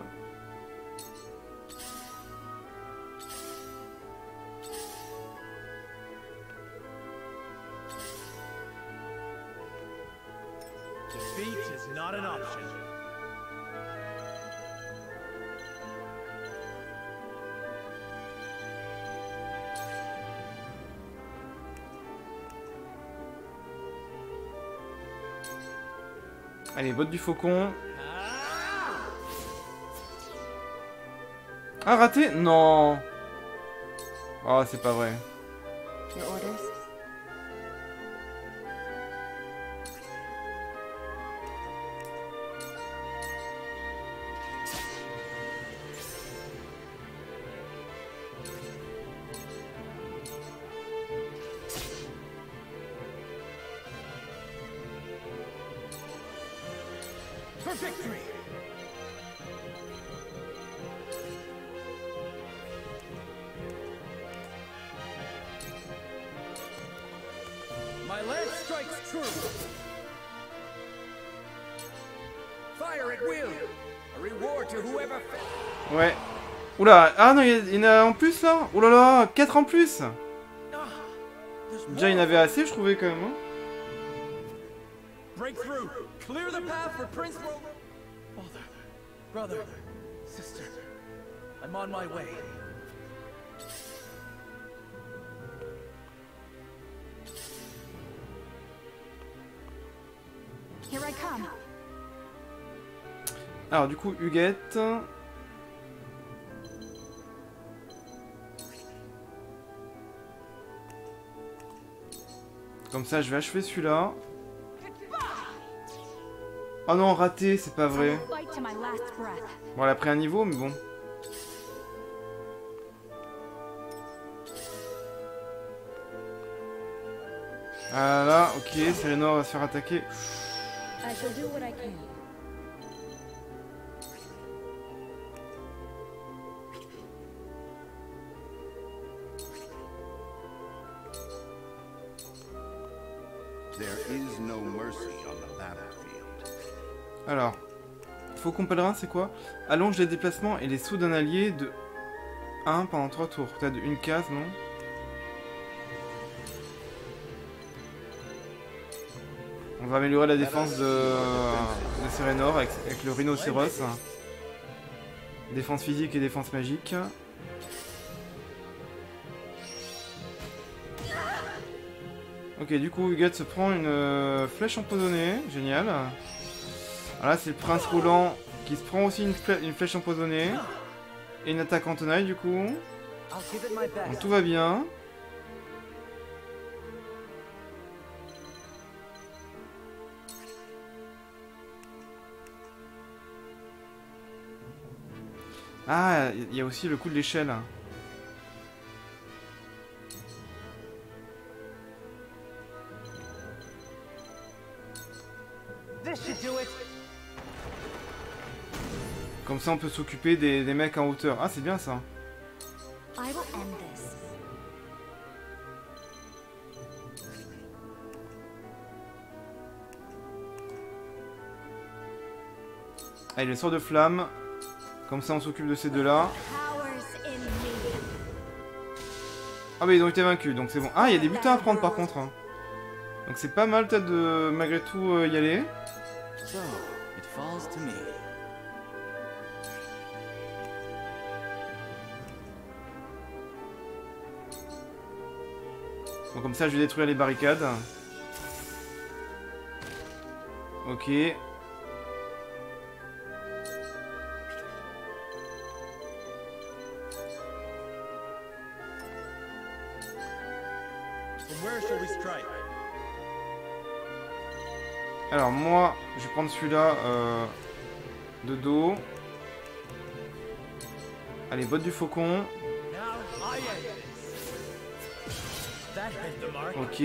Defeat is not an option. Allez, botte du faucon. Ah, raté? Non. Oh, c'est pas vrai. Your orders? For victory! My lance strikes true! Fire at will. A reward to whoever. Ouais. Oula, ah non, il y en a en plus là. Oh là là, 4 en plus. Déjà, il y en avait assez, je trouvais quand même. Hein. Breakthrough! Clear the path for Prince Ro... Father, brother, sister, I'm on my way. Here I come. Alors, du coup, Huguette. Comme ça, je vais achever celui-là. Oh non, raté, c'est pas vrai. Fight to my last breath. Bon, elle a pris un niveau, mais bon. Ah là, ok, Serenor va se faire attaquer. I shall do what I can. There is no mercy on the battlefield. Alors, Faucon Pèlerin, c'est quoi? Allonge les déplacements et les sauts d'un allié de 1 pendant 3 tours. Peut-être une case, non? On va améliorer la défense de Serenor avec le rhinocéros. Défense physique et défense magique. Ok, du coup, Huguette se prend une flèche empoisonnée. Génial. Voilà, c'est le prince roulant qui se prend aussi une flèche empoisonnée. Et une attaque en tenaille, du coup. I'll give it my best. Donc tout va bien. Ah, il y a aussi le coup de l'échelle. This should do it. Comme ça, on peut s'occuper des mecs en hauteur. Ah, c'est bien ça. I will end this. Allez, le sort de flamme. Comme ça, on s'occupe de ces deux-là. Ah, bah, ils ont été vaincus, donc c'est bon. Ah, il y a des butins à prendre, par contre. Hein. Donc c'est pas mal, peut-être, de, malgré tout, y aller. So, it falls to me. Donc comme ça, je vais détruire les barricades. Ok. Where shall we strike? Alors moi, je vais prendre celui-là de dos. Allez, botte du faucon. Now I am. That hit the mark. Ok.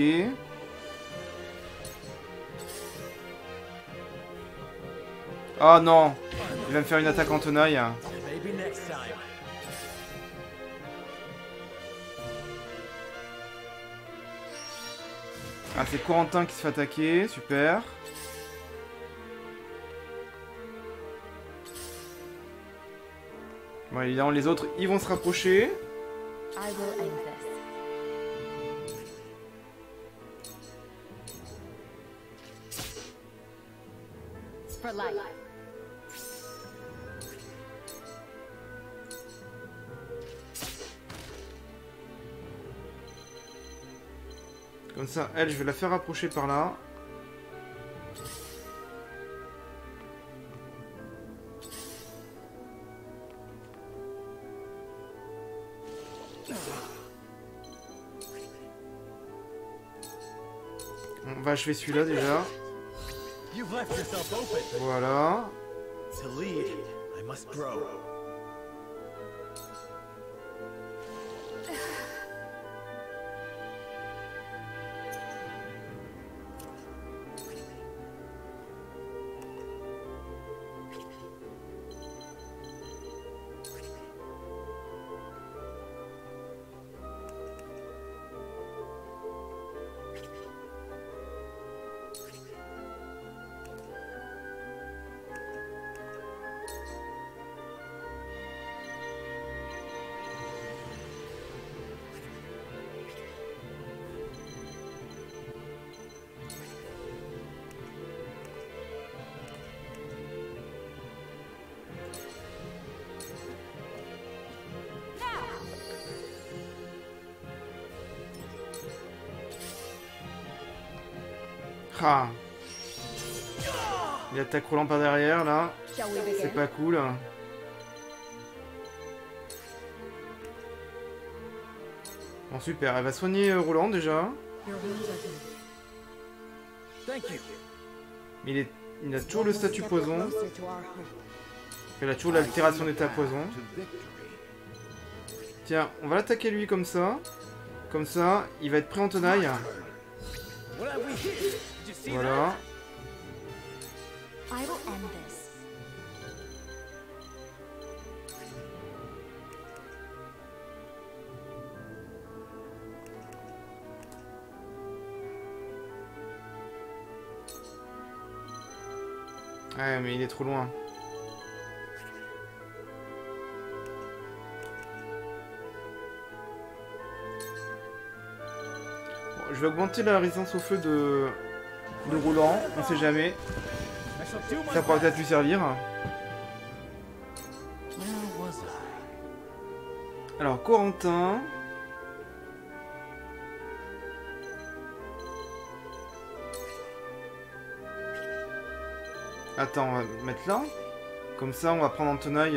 Oh non, il va me faire une attaque en tenaille. Maybe next time. Ah, c'est Corentin qui se fait attaquer, super. Bon, évidemment, les autres, ils vont se rapprocher. I will end this. For life. Comme ça, elle, je vais la faire rapprocher par là. On va achever celui-là déjà. You've left yourself open. Voilà. To lead, I must grow. Ah. Il attaque Roland par derrière là. Shall we begin? C'est pas cool. Bon super, elle va soigner Roland déjà. Your wounds are healed. Thank you. Mais il a toujours le statut poison. Closer to our home. Il a toujours l'altération d'état poison. Tiens, on va l'attaquer lui comme ça. Comme ça, il va être prêt en tenaille. What have we here? Did you see Voilà. I will end this. Ouais, mais il est trop loin. Bon, je vais augmenter la résistance au feu de Roland, on sait jamais. I shall do my Ça pourra best. peut-être lui servir. Where was I? Alors, Corentin. Attends, on va le mettre là. Comme ça, on va prendre en tenaille.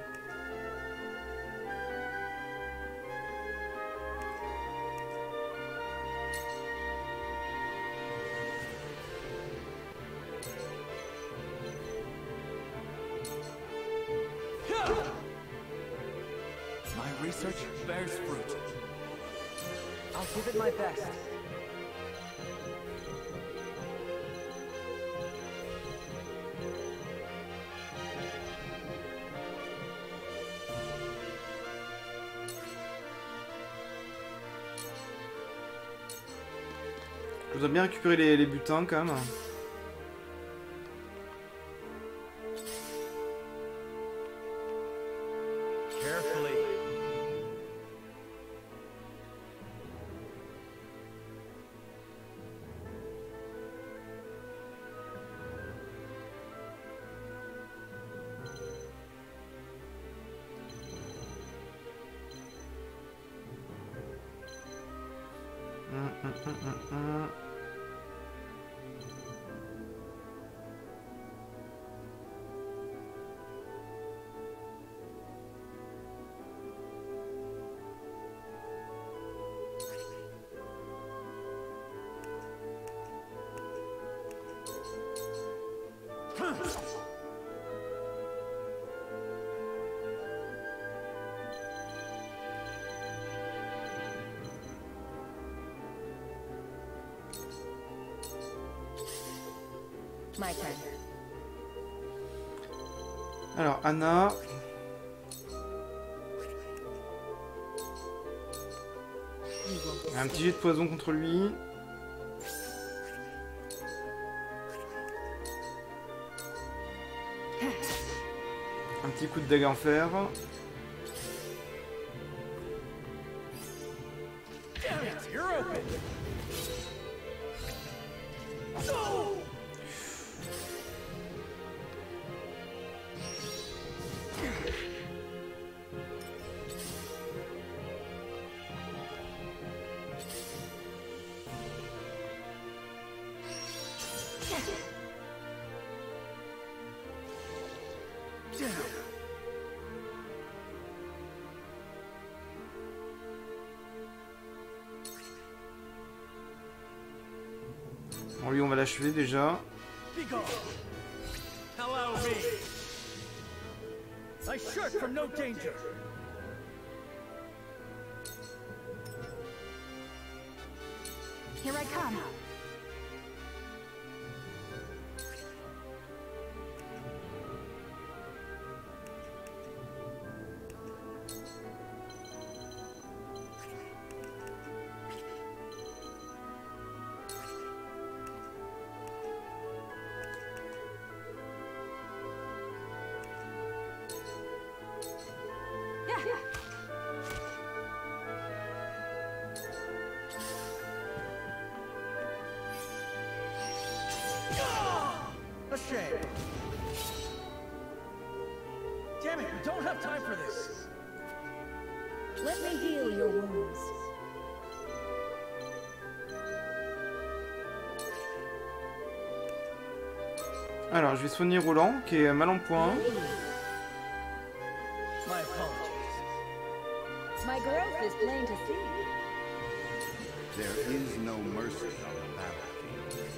My research bears fruit. I'll give it my best. Je voudrais bien récupérer les butins quand même. My turn. Alors, Anna. Un petit jet de poison contre lui. Un petit coup de dague en fer. Damn it, you're open. Bon, lui, on va l'achever déjà. Be gone. Allow me. I shirk from no danger. Here I come. A shame. Damn it, we don't have time for this. Let me heal your wounds. Alors, je vais soigner Roland, qui est mal en point. My apologies. My growth is plain to see. There is no mercy on the battlefield.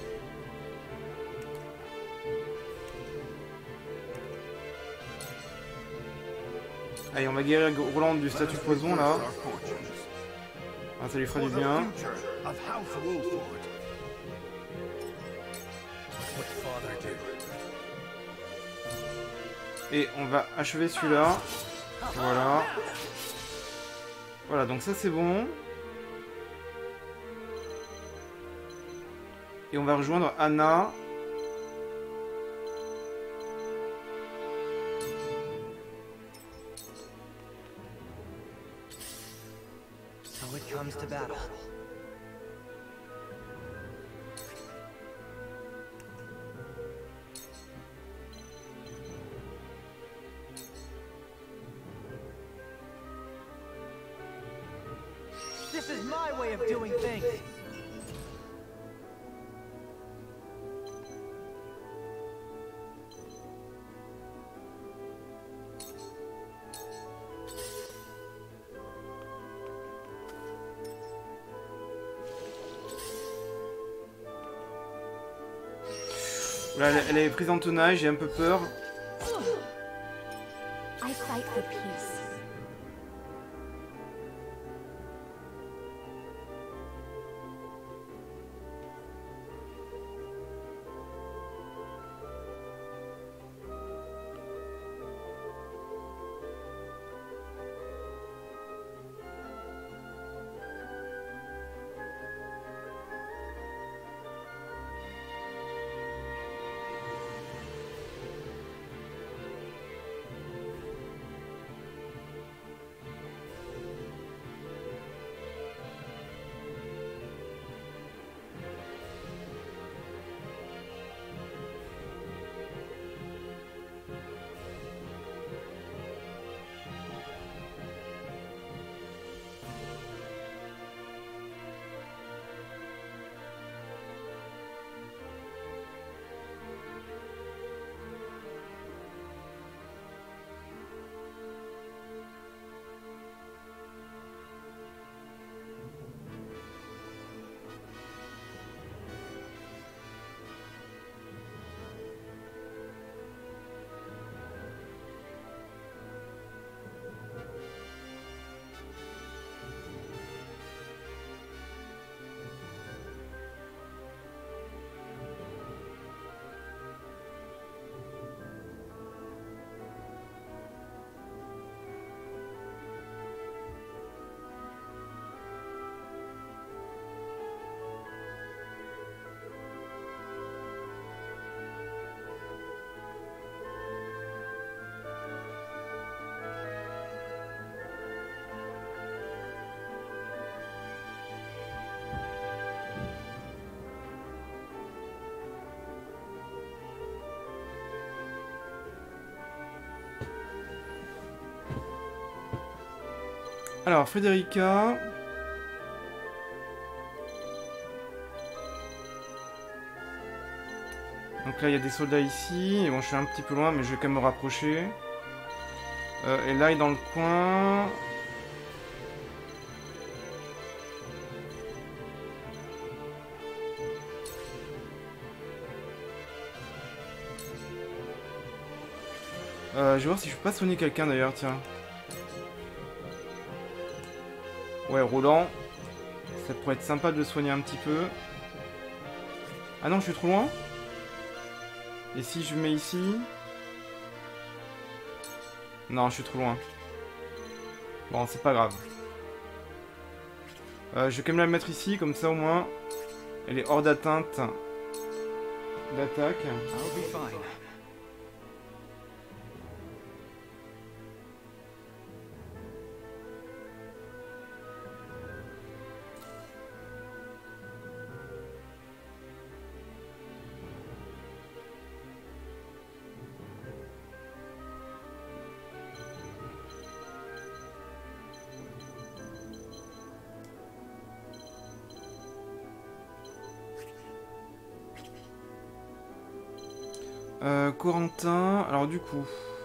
Allez, on va guérir Roland du statut poison, là. Our fortunes. Ah, ça lui fera For du the bien. future of House Wolford. What father do? Et on va achever celui-là. Voilà. Voilà, donc ça c'est bon. Et on va rejoindre Anna. So it comes to battle. This is my way of doing things. Là, elle est prise en tenaille, j'ai un peu peur. I fight for peace. Alors, Frédérica. Donc là, il y a des soldats ici. Et bon, je suis un petit peu loin, mais je vais quand même me rapprocher. Et là, il est dans le coin. Je vais voir si je peux pas soigner quelqu'un d'ailleurs, tiens. Ouais, Roland. Ça pourrait être sympa de le soigner un petit peu. Ah non, je suis trop loin. Et si je mets ici? Non, je suis trop loin. Bon, c'est pas grave. Je vais quand même la mettre ici, comme ça au moins, elle est hors d'atteinte d'attaque. I'll be fine. Corentin, alors du coup...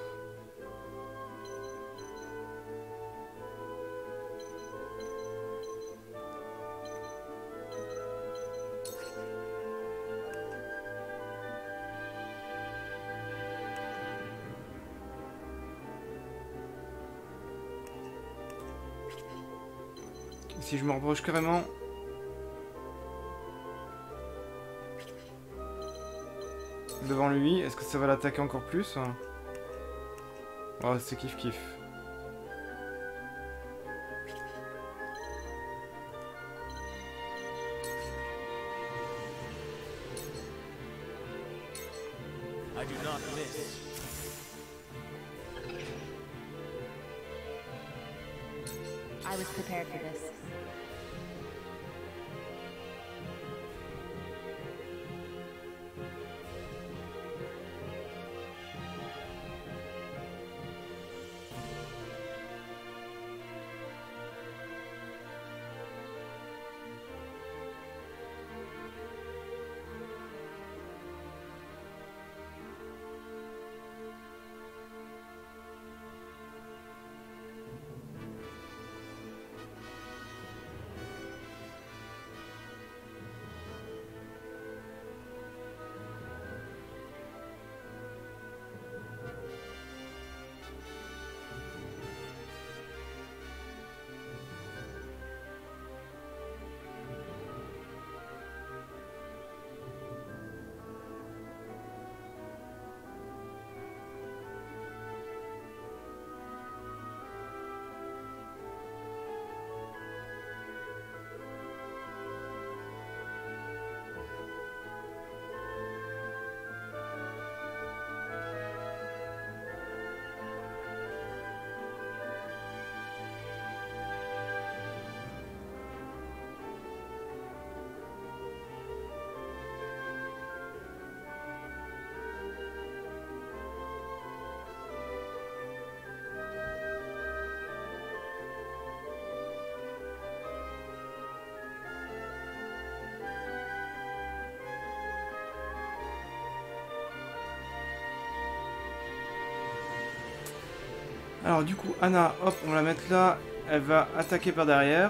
Si je me rapproche carrément... devant lui, est-ce que ça va l'attaquer encore plus? Oh, c'est kiff kiff. I do not miss. I was prepared for this. Alors du coup, Anna, hop, on va la mettre là. Elle va attaquer par derrière.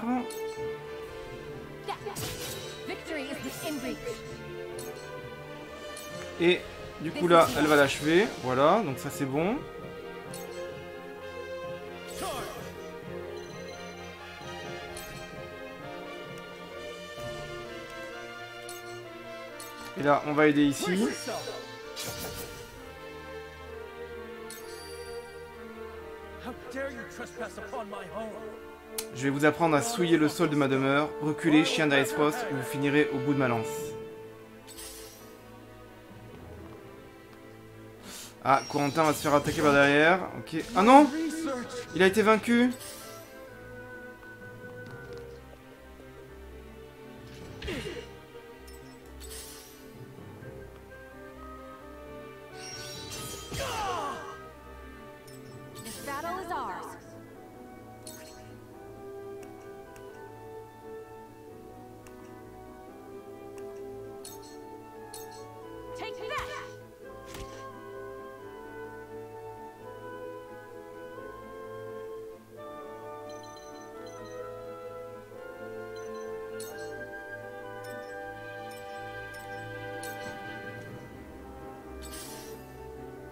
Et du coup là, elle va l'achever. Voilà, donc ça c'est bon. Et là, on va aider ici. Je vais vous apprendre à souiller le sol de ma demeure. Reculez, chien d'Aespos, ou vous finirez au bout de ma lance. Ah, Corentin va se faire attaquer par derrière. Ok. Ah non! Il a été vaincu!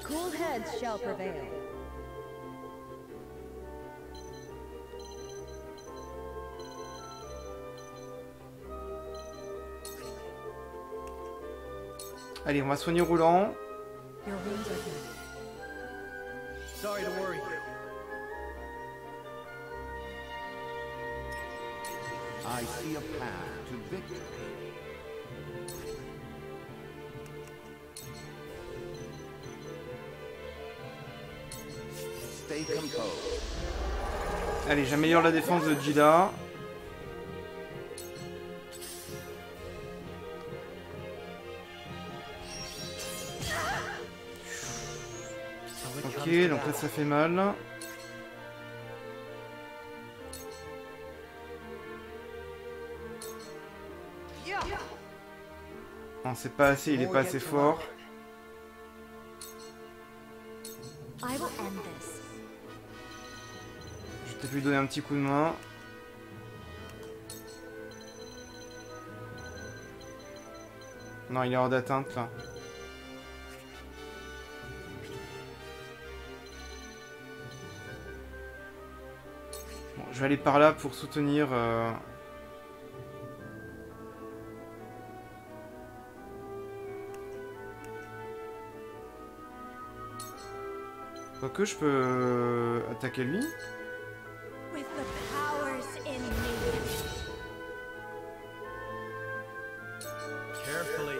Cool heads shall prevail. Allez, on va soigner Roulant. Your wounds are healed. Sorry to worry you. I see a path to victory. Stay composed. Allez, j'améliore la défense de Jida. Ok, donc là ça fait mal. Non, c'est pas assez, il est pas assez fort. I will end this. Je vais peut-être lui donner un petit coup de main. Non, il est hors d'atteinte là. Bon, je vais aller par là pour soutenir... Quoique je peux attaquer lui. With the powers in me. Carefully.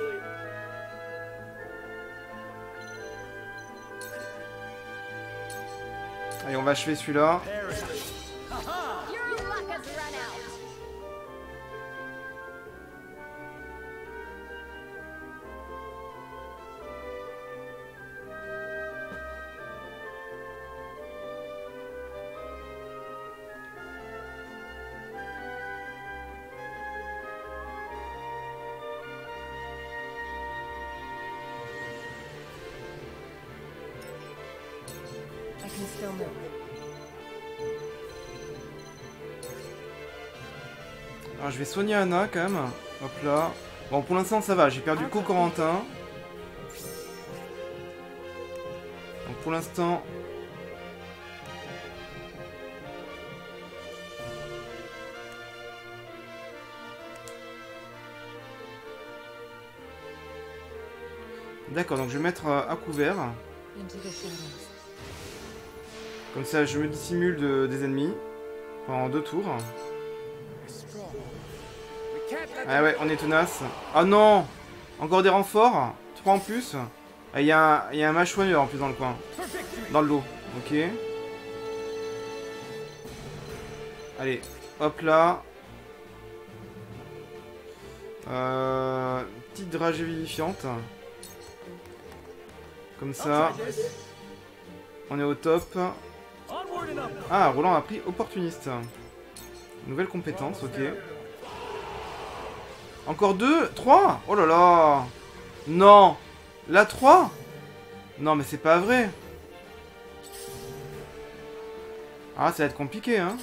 Allez, on va achever celui-là. Your luck has run out. I can still move. Alors je vais soigner Anna quand même. Hop là. Bon, pour l'instant ça va, j'ai perdu qu'au Corentin. Donc pour l'instant... D'accord, donc je vais mettre à couvert. Into the shadows. Comme ça je me dissimule des ennemis. Pendant 2 tours. Ah ouais, on est tenace. Ah non! Encore des renforts? 3 en plus? Ah, il y a un match winner en plus dans le coin. Dans le lot. Ok. Allez, hop là. Petite dragée vivifiante. Comme ça. On est au top. Onward and up. Ah, Roland a pris opportuniste. Nouvelle compétence, ok. Encore 2, 3. Oh là là. Non. Là, 3. Non, mais c'est pas vrai. Ah, ça va être compliqué, hein.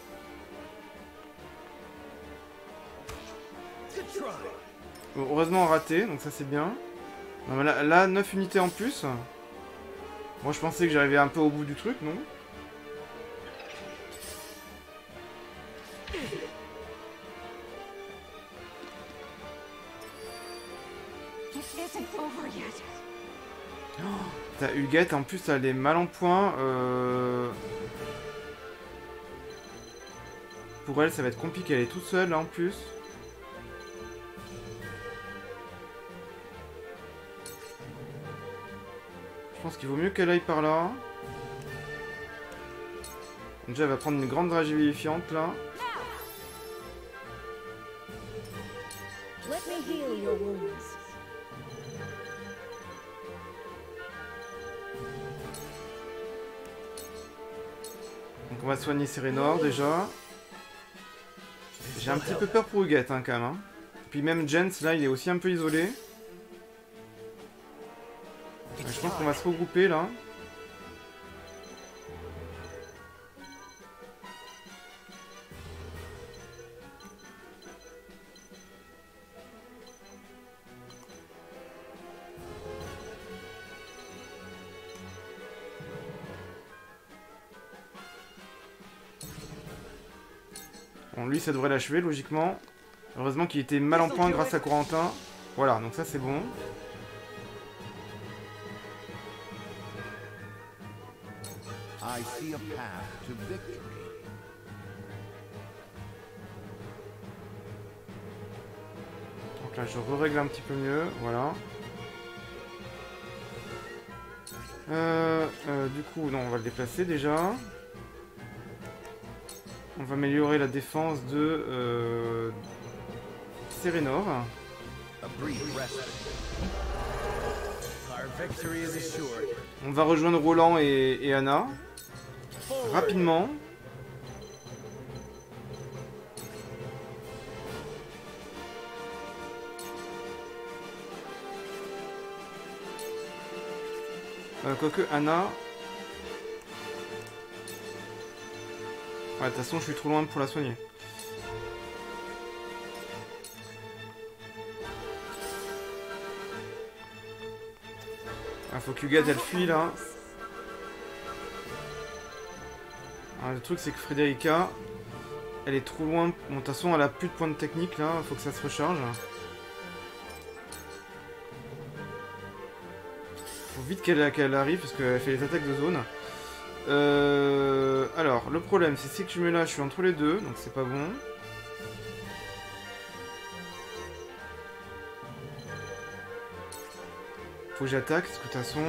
Good try. Bon, heureusement raté, donc ça c'est bien. Non, mais là, 9 unités en plus. Moi, je pensais que j'arrivais un peu au bout du truc, non? T'as Huguette, en plus elle est mal en point. Pour elle, ça va être compliqué, elle est toute seule là en plus. Je pense qu'il vaut mieux qu'elle aille par là. Déjà, elle va prendre une grande dragée vivifiante là. Let me heal your wounds. Donc on va soigner Serenor déjà. J'ai un petit peu peur pour Huguette hein, quand même. Hein. Puis même Jens là il est aussi un peu isolé. Je pense qu'on va se regrouper là. Bon, lui, ça devrait l'achever, logiquement. Heureusement qu'il était mal en point grâce à Corentin. Voilà, donc ça, c'est bon. I see a path to victory. Donc là, je règle un petit peu mieux, voilà. Du coup, non, on va le déplacer déjà. On va améliorer la défense de Serenor. A brief respite. Our victory is assured. On va rejoindre Roland et Anna. Rapidement. Quoique Anna... Ouais, de toute façon, je suis trop loin pour la soigner. Ah, faut qu'Huguette elle fuit là. Ah, le truc c'est que Frédérica, elle est trop loin. Bon, de toute façon, elle a plus de points de technique là. Faut que ça se recharge. Faut vite qu'elle arrive parce qu'elle fait les attaques de zone. Alors, le problème c'est que je mets là, je suis entre les deux, donc c'est pas bon. Faut que j'attaque, parce que de toute façon...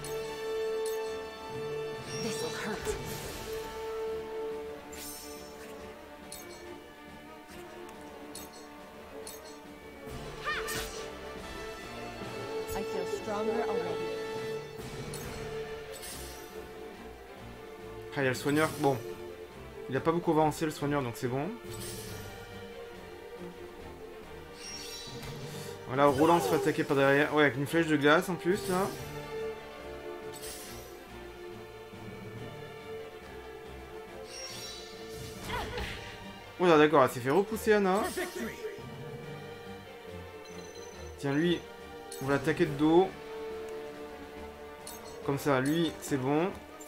I feel stronger already. Ah, il y a le soigneur. Bon. Il a pas beaucoup avancé le soigneur, donc c'est bon. Voilà, Roland se fait attaquer par derrière. Ouais, avec une flèche de glace en plus, là. Oh là, d'accord, elle s'est fait repousser Anna. Tiens, lui, on va l'attaquer de dos. Comme ça, lui, c'est bon.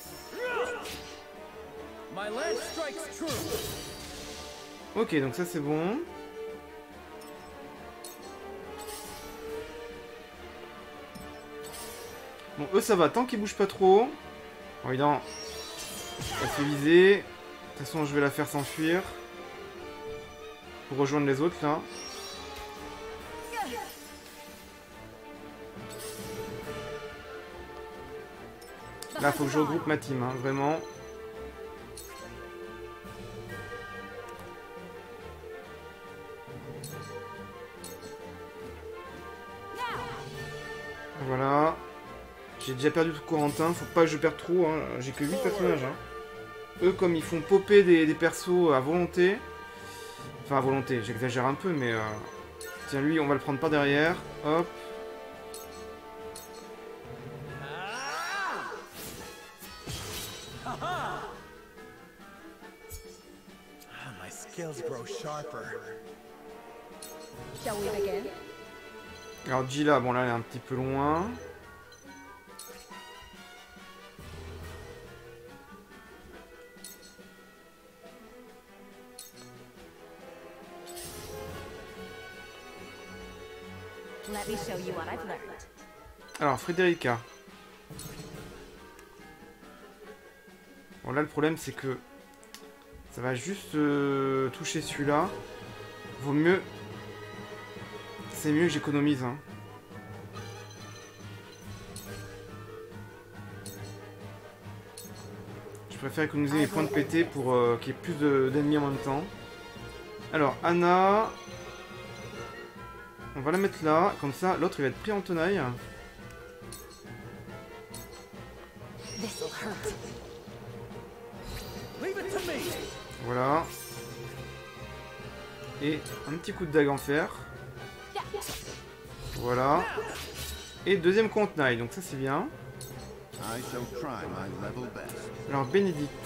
Ok, donc ça c'est bon. Bon, eux ça va, tant qu'ils bougent pas trop. Bon, évidemment, elle fait viser. De toute façon, je vais la faire s'enfuir. Pour rejoindre les autres là. Là, faut que je regroupe ma team, hein, vraiment. Voilà. J'ai déjà perdu tout Corentin, faut pas que je perde trop, hein. J'ai que 8 personnages. Hein. Eux, comme ils font popper des persos à volonté. Enfin, à volonté, j'exagère un peu, mais... Tiens, lui, on va le prendre par derrière. Hop. My skills grow sharper. Shall we begin? Alors Gila, bon là elle est un petit peu loin. Let me show you what I've learned. Alors Frédérica. Bon là le problème c'est que ça va juste toucher celui-là. Vaut mieux... C'est mieux que j'économise. Hein. Je préfère économiser mes points de PT pour qu'il y ait plus d'ennemis en même temps. Alors, Anna... On va la mettre là. Comme ça, l'autre il va être pris en tenaille. Voilà. Et un petit coup de dague en fer. Voilà. Et deuxième contenaille, donc ça c'est bien. Alors Bénédicte.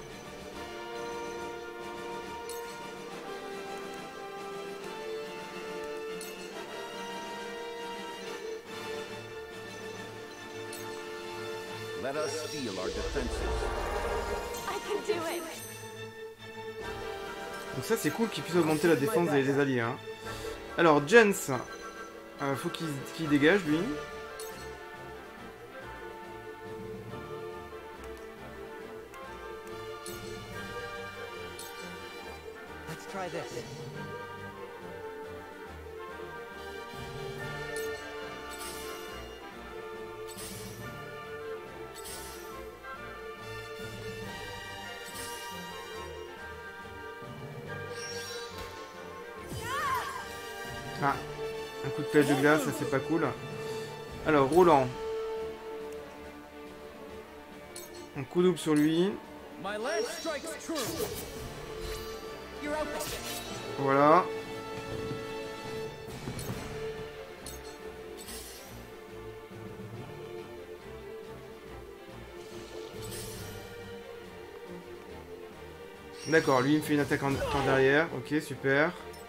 Let us steel our defenses. I can do it. Donc ça c'est cool qu'il puisse augmenter la défense des alliés. Hein. Alors Jens, faut qu'il dégage lui. Let's try this. Ah, un coup de flèche de glace, ça c'est pas cool. Alors, Roland. Un coup double sur lui. My lance strikes true. You're open. Voilà. D'accord, lui il me fait une attaque en derrière. Ok, super.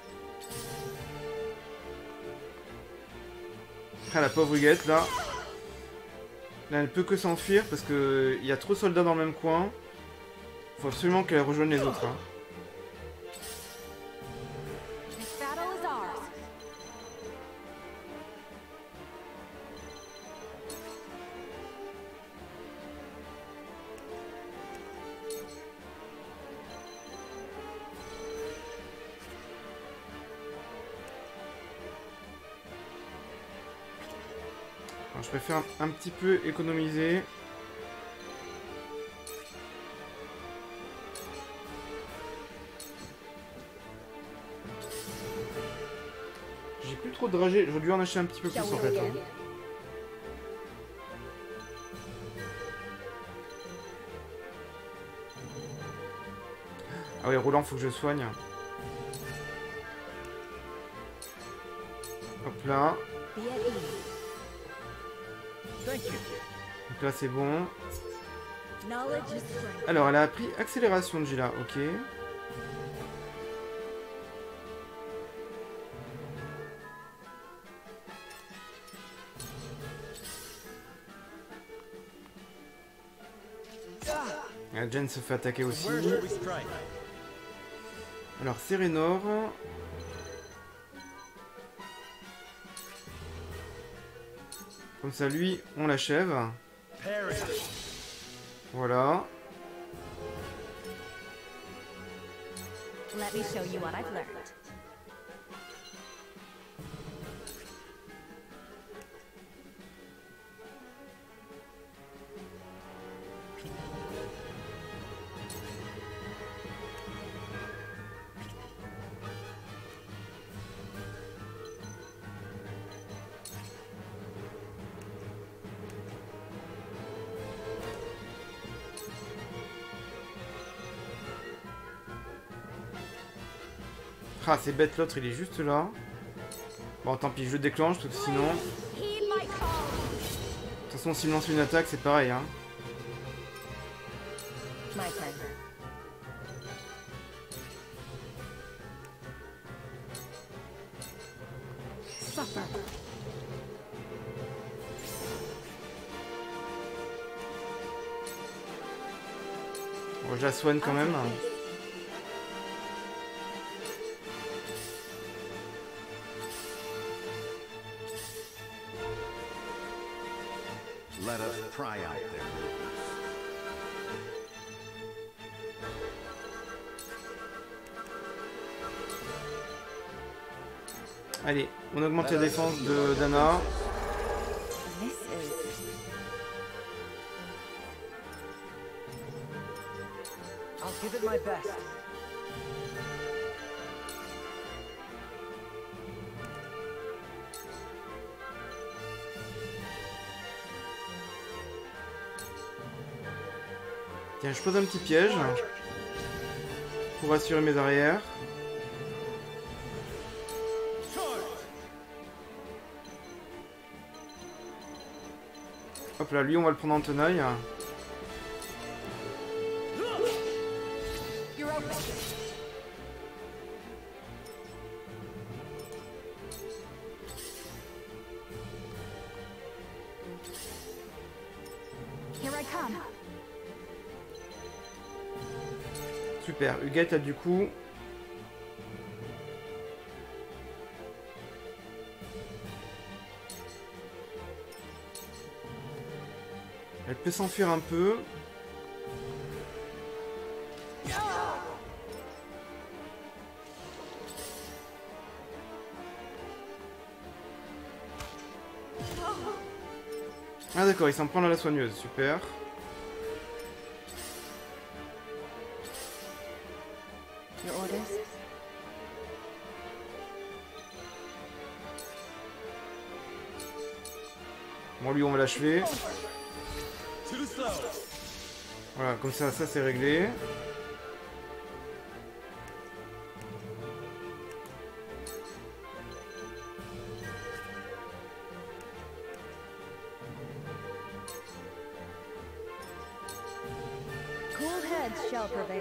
Ah, la pauvre Huguette là. Là elle peut que s'enfuir parce que il y a trop de soldats dans le même coin. Faut absolument qu'elle rejoigne les autres. Hein. This battle is ours. Alors, je préfère un petit peu économiser. J'ai plus trop de dragées, j'aurais dû en acheter un petit peu plus en fait. Hein. Ah oui, Roland, faut que je soigne. Hop là. Be at ease. Thank you. Donc là c'est bon. Knowledge is strength. Alors elle a appris accélération de Gila, ok. Jen se fait attaquer aussi. Where should we strike? Alors Serenor. Comme ça lui on l'achève. Parry. Voilà. Let me show you what I've learned. Ah c'est bête, l'autre il est juste là. Bon tant pis, je le déclenche parce que sinon... Heed my call. De toute façon s'il lance une attaque c'est pareil hein. My turn. Suffer. Bon, je la soigne quand même. Let us try out their rulers. Allez, on augmente la défense de Dana. This is I'll give it my best. Tiens, je pose un petit piège pour assurer mes arrières. Hop là, lui on va le prendre en tenaille. you're open. Here I come. Super, Huguette a du coup Elle peut s'enfuir un peu. Ah d'accord, il s'en prend à la soigneuse, super. Your orders? Bon, lui, on va l'achever. Too slow. Voilà, comme ça c'est réglé. Cool heads shall prevail.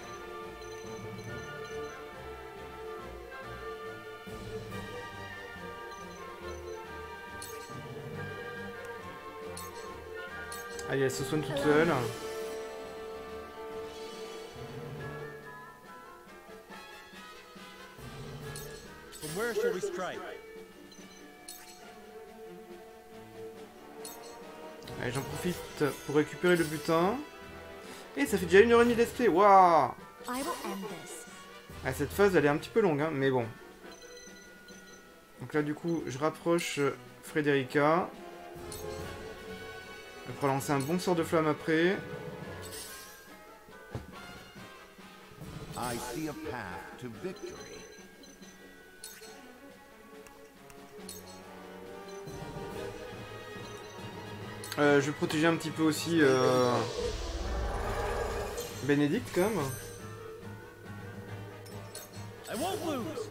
Allez, elle se soigne toute seule. From where shall we strike? Allez, j'en profite pour récupérer le butin. Et ça fait déjà 1h30 d'SP, waouh! I will end this. Ah, cette phase elle est un petit peu longue, hein, mais bon. Donc là du coup, je rapproche Frederica. Elle pourra lancer un bon sort de flamme après. I see a path to victory. Je vais protéger un petit peu aussi Bénédicte quand même. I won't lose.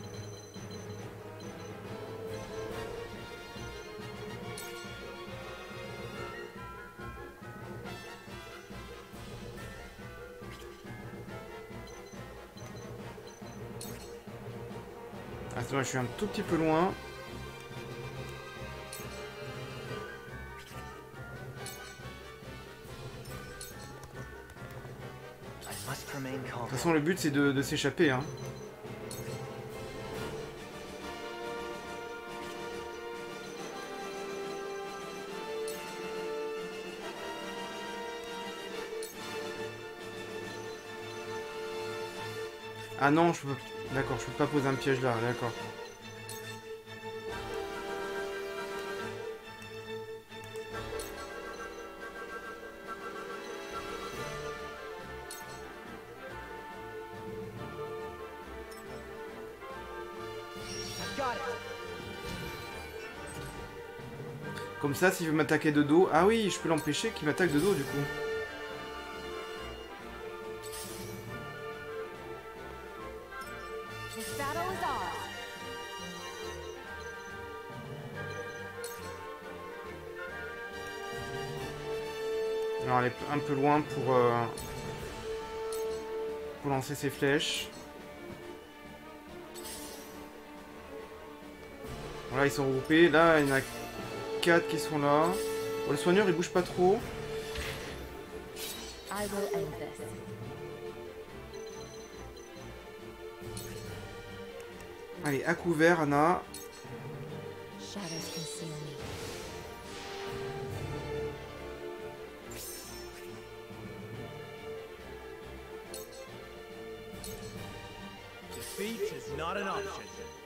Ah c'est vrai, je suis un tout petit peu loin. I must remain calm. De toute façon le but c'est de s'échapper hein. Ah non, je peux... D'accord, je peux pas poser un piège là, d'accord. Got it. Comme ça, s'il veut m'attaquer de dos... Ah oui, je peux l'empêcher qu'il m'attaque de dos du coup. This battle is ours. Alors elle est un peu loin pour lancer ses flèches. Voilà, ils sont regroupés. Là, il y en a 4 qui sont là. Bon, le soigneur, il bouge pas trop. I will end this. Allez, à couvert, Anna. Shadows conceal me. Defeat is not an option.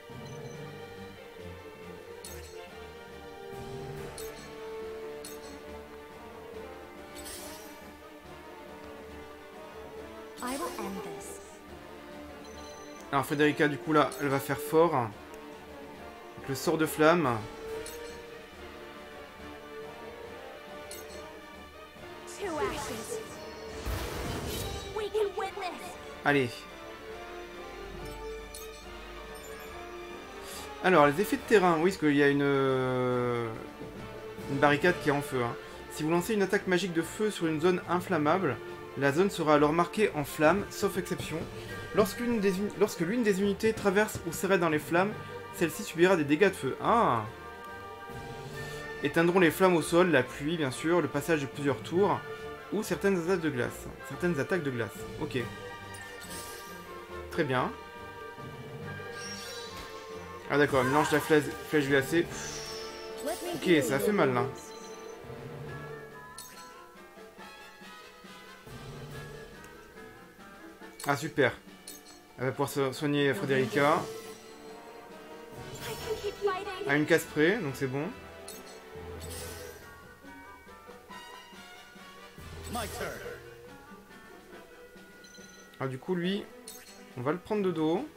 I will end this. Alors, Frederica, du coup, là, elle va faire fort. Avec le sort de flamme. Two ashes. We can win this. Allez. Alors, les effets de terrain. Oui, parce qu'il y a une barricade qui est en feu. Hein. Si vous lancez une attaque magique de feu sur une zone inflammable, la zone sera alors marquée en flammes, sauf exception. Lorsque l'une des unités traverse ou s'arrête dans les flammes, celle-ci subira des dégâts de feu. Ah! Éteindront les flammes au sol, la pluie, bien sûr, le passage de plusieurs tours, ou certaines attaques de glace. Ok. Très bien. Ah d'accord, elle mélange la flèche glacée. Let me Ok, heal ça a fait your mal là. wounds. Ah super. Elle va pouvoir soigner Frederica. À une case près, donc c'est bon. Ah du coup lui, on va le prendre de dos.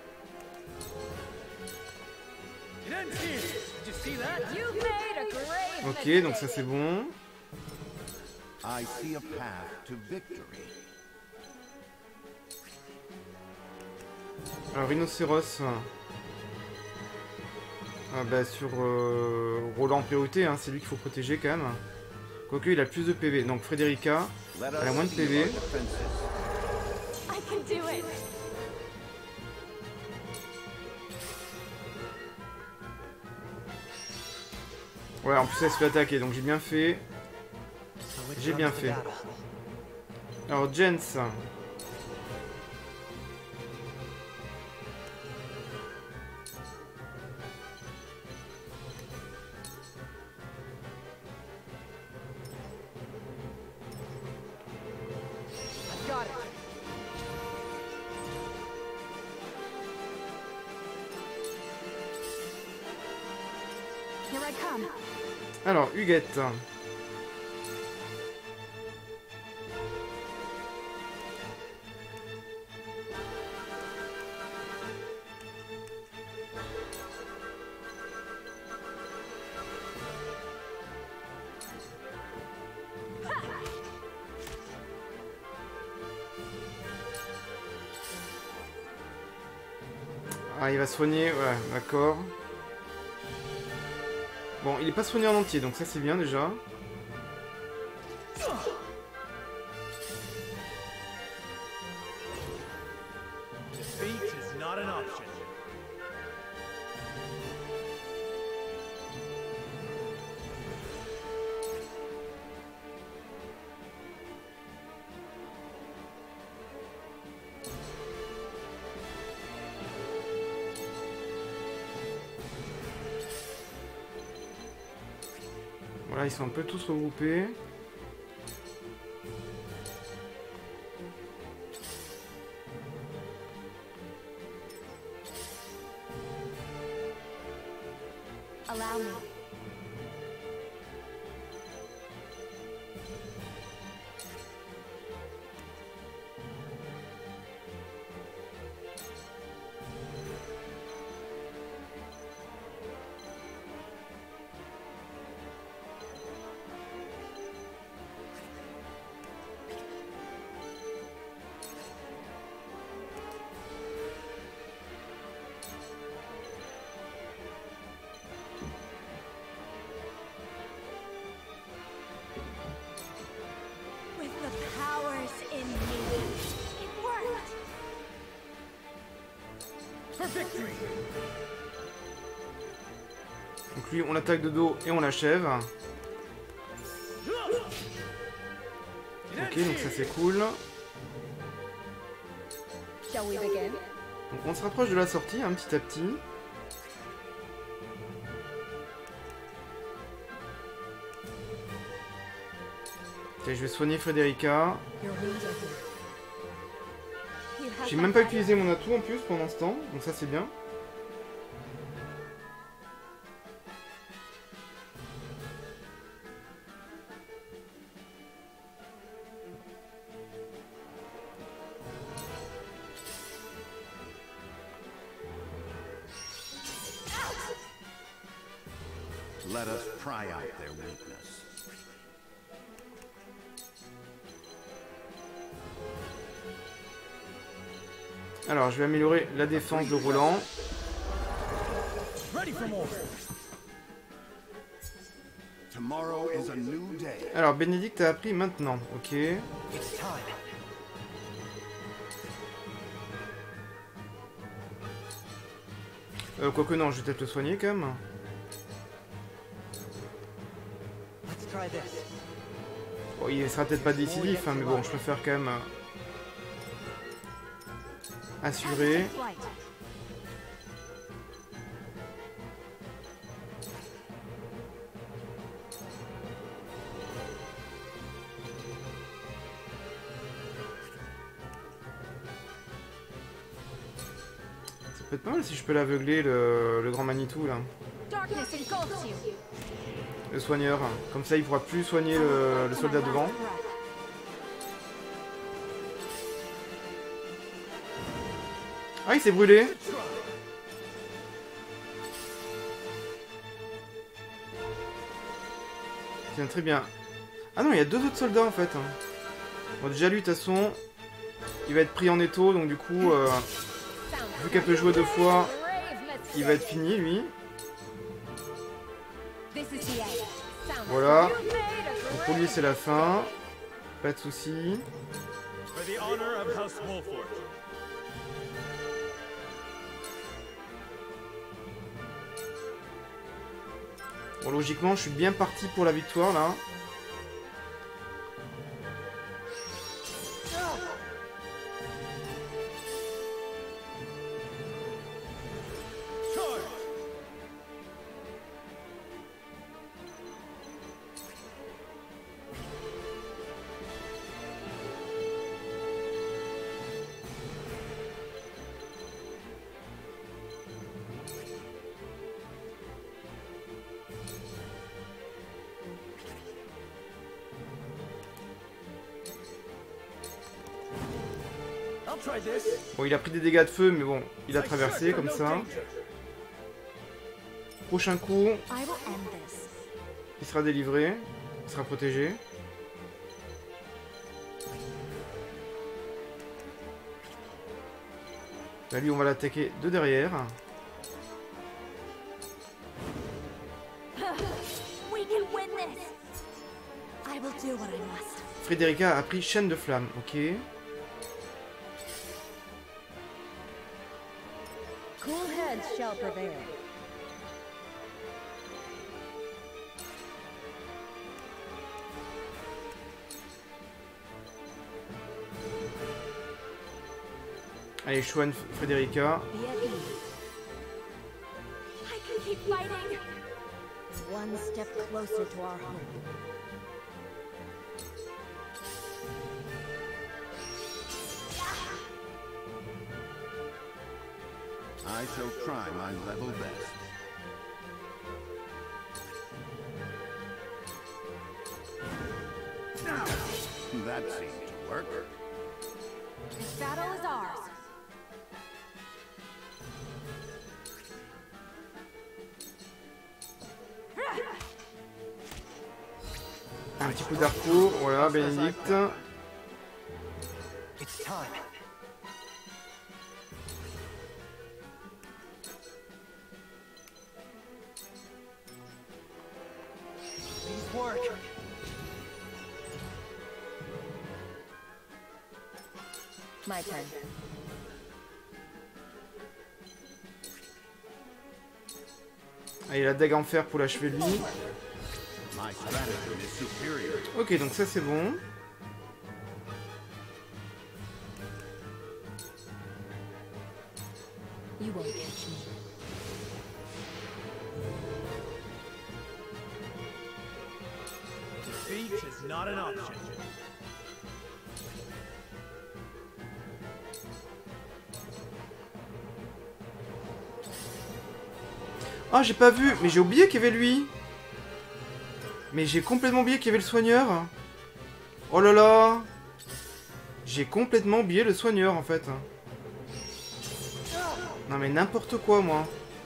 Ok, donc ça c'est bon. I see a path to victory. Alors Rhinocéros. Ah bah sur Roland en priorité, hein, c'est lui qu'il faut protéger quand même. Quoique il a plus de PV. Donc Frederica, elle a moins de PV. Ouais, en plus elle se fait attaquer, donc j'ai bien fait. J'ai bien fait. Alors Jens. Alors, Huguette. Ah, il va soigner, ouais, d'accord. Bon, il est pas soigné en entier, donc ça c'est bien déjà. Voilà, ils sont un peu tous regroupés. Allow me. With the powers in me, it worked. For victory! Donc lui, on l'attaque de dos et on l'achève. Ok, donc ça c'est cool. Shall we begin? Donc on se rapproche de la sortie, hein, petit à petit. Ok, je vais soigner Frederica. Your wounds are healed. You have J'ai my même pas blessing. utilisé mon atout en plus pendant ce temps, donc ça c'est bien. Let us pry out their weakness. Alors, je vais améliorer la défense de Roland. Ready for more! Tomorrow is a new day. Alors, Bénédicte a appris maintenant, ok. It's time. Quoique non, je vais peut-être le soigner quand même. Let's try this. Bon, il sera peut-être pas décisif, hein, mais bon, je préfère quand même assurer. Flight. peut être pas mal si je peux l'aveugler, le grand Manitou, là. Darkness engulfs you. Le soigneur. Comme ça, il pourra plus soigner le soldat devant. Ah, il s'est brûlé. Tiens, très bien. Ah non, il y a 2 autres soldats, en fait. Bon, déjà, lui, de toute façon, il va être pris en étau, donc du coup, vu qu'elle peut jouer 2 fois, il va être fini, lui. Voilà. Donc pour lui, c'est la fin. Pas de soucis. Bon, logiquement, je suis bien parti pour la victoire, là. Bon, il a pris des dégâts de feu, mais bon, il a traversé comme ça. Prochain coup, il sera délivré, il sera protégé. Là, lui, on va l'attaquer de derrière. Frédérica a pris chaîne de flamme, ok. Cool heads shall prevail. Allez, Chouane Frédérica. I can keep fighting. One step closer to our home. I shall try my level best. That seemed to work. This battle is ours. Un petit coup d'arco, voilà, Bénédicte. It's time. Please work. My turn. Allez, la dague en fer pour l'achever lui. My stratagem is superior. Ok, donc ça c'est bon. You won't catch me. Defeat is not an option. Ah, j'ai pas vu, mais j'ai oublié qu'il y avait lui. Mais j'ai complètement oublié qu'il y avait le soigneur. Oh là là. J'ai complètement oublié le soigneur en fait. Non mais n'importe quoi moi.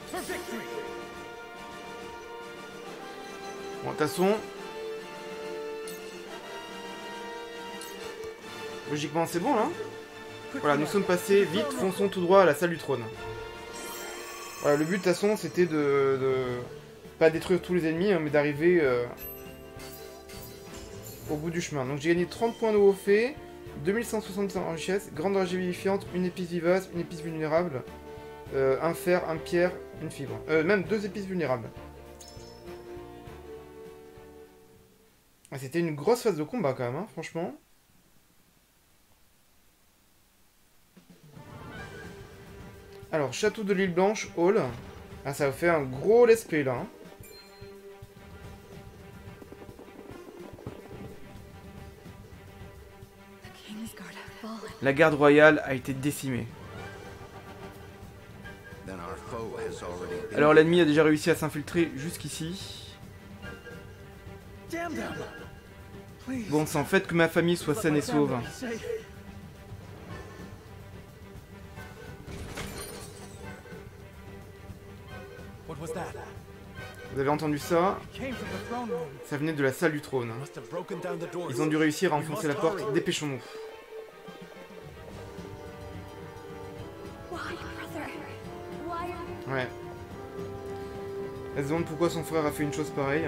Bon, de toute façon. Logiquement c'est bon là. Voilà, nous sommes passés, vite, fonçons tout droit à la salle du trône. Voilà, le but de toute façon c'était de pas détruire tous les ennemis, hein, mais d'arriver au bout du chemin. Donc j'ai gagné 30 points de haut fait, 2160 en richesse, grande rage vivifiante, une épice vivace, une épice vulnérable, un fer, un pierre, une fibre. Même 2 épices vulnérables. Ah, c'était une grosse phase de combat quand même, hein, franchement. Alors, château de l'île Blanche, Hall. Ah, ça va faire un gros let's play là. Hein. The Kingsguard have fallen. La garde royale a été décimée. has already been. Alors l'ennemi a déjà réussi à s'infiltrer jusqu'ici. Damn them! Please. Bon, c'est en fait que ma famille soit let saine my et sauve. family be safe. What was that? Vous avez entendu ça? It came from the throne room. Ça venait de la salle du trône. Must have broken down the doors. Ils ont dû réussir à enfoncer la porte. Dépêchons-nous. Why, brother? Why? Ouais. Elle se demande pourquoi son frère a fait une chose pareille.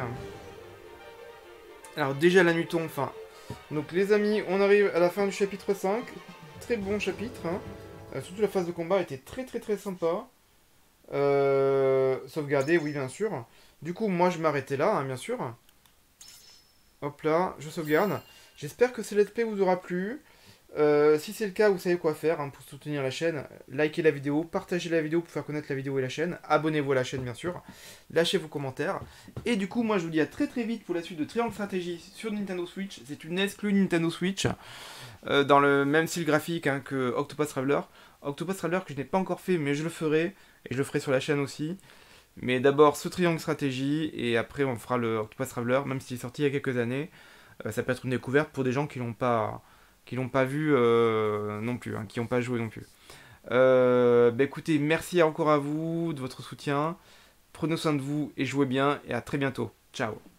Alors déjà la nuit tombe, enfin. Donc les amis, on arrive à la fin du chapitre 5. Très bon chapitre. Hein. Surtout la phase de combat était très sympa. Sauvegarder, oui bien sûr. Du coup moi je m'arrêtais là, hein, bien sûr. Hop là, je sauvegarde. J'espère que ce let's play vous aura plu. Si c'est le cas, vous savez quoi faire hein, pour soutenir la chaîne. Likez la vidéo, partagez la vidéo pour faire connaître la vidéo et la chaîne. Abonnez-vous à la chaîne bien sûr. Lâchez vos commentaires. Et du coup, moi je vous dis à très vite pour la suite de Triangle Strategy sur Nintendo Switch. C'est une exclue Nintendo Switch. Dans le même style graphique hein, que Octopath Traveler. Octopath Traveler que je n'ai pas encore fait, mais je le ferai. Et je le ferai sur la chaîne aussi. Mais d'abord ce Triangle Strategy. Et après on fera le Octopath Traveler. Même s'il est sorti il y a quelques années. Ça peut être une découverte pour des gens qui l'ont pas vu non plus, hein, qui n'ont pas joué non plus. Bah écoutez, merci encore à vous de votre soutien. Prenez soin de vous et jouez bien. Et à très bientôt. Ciao.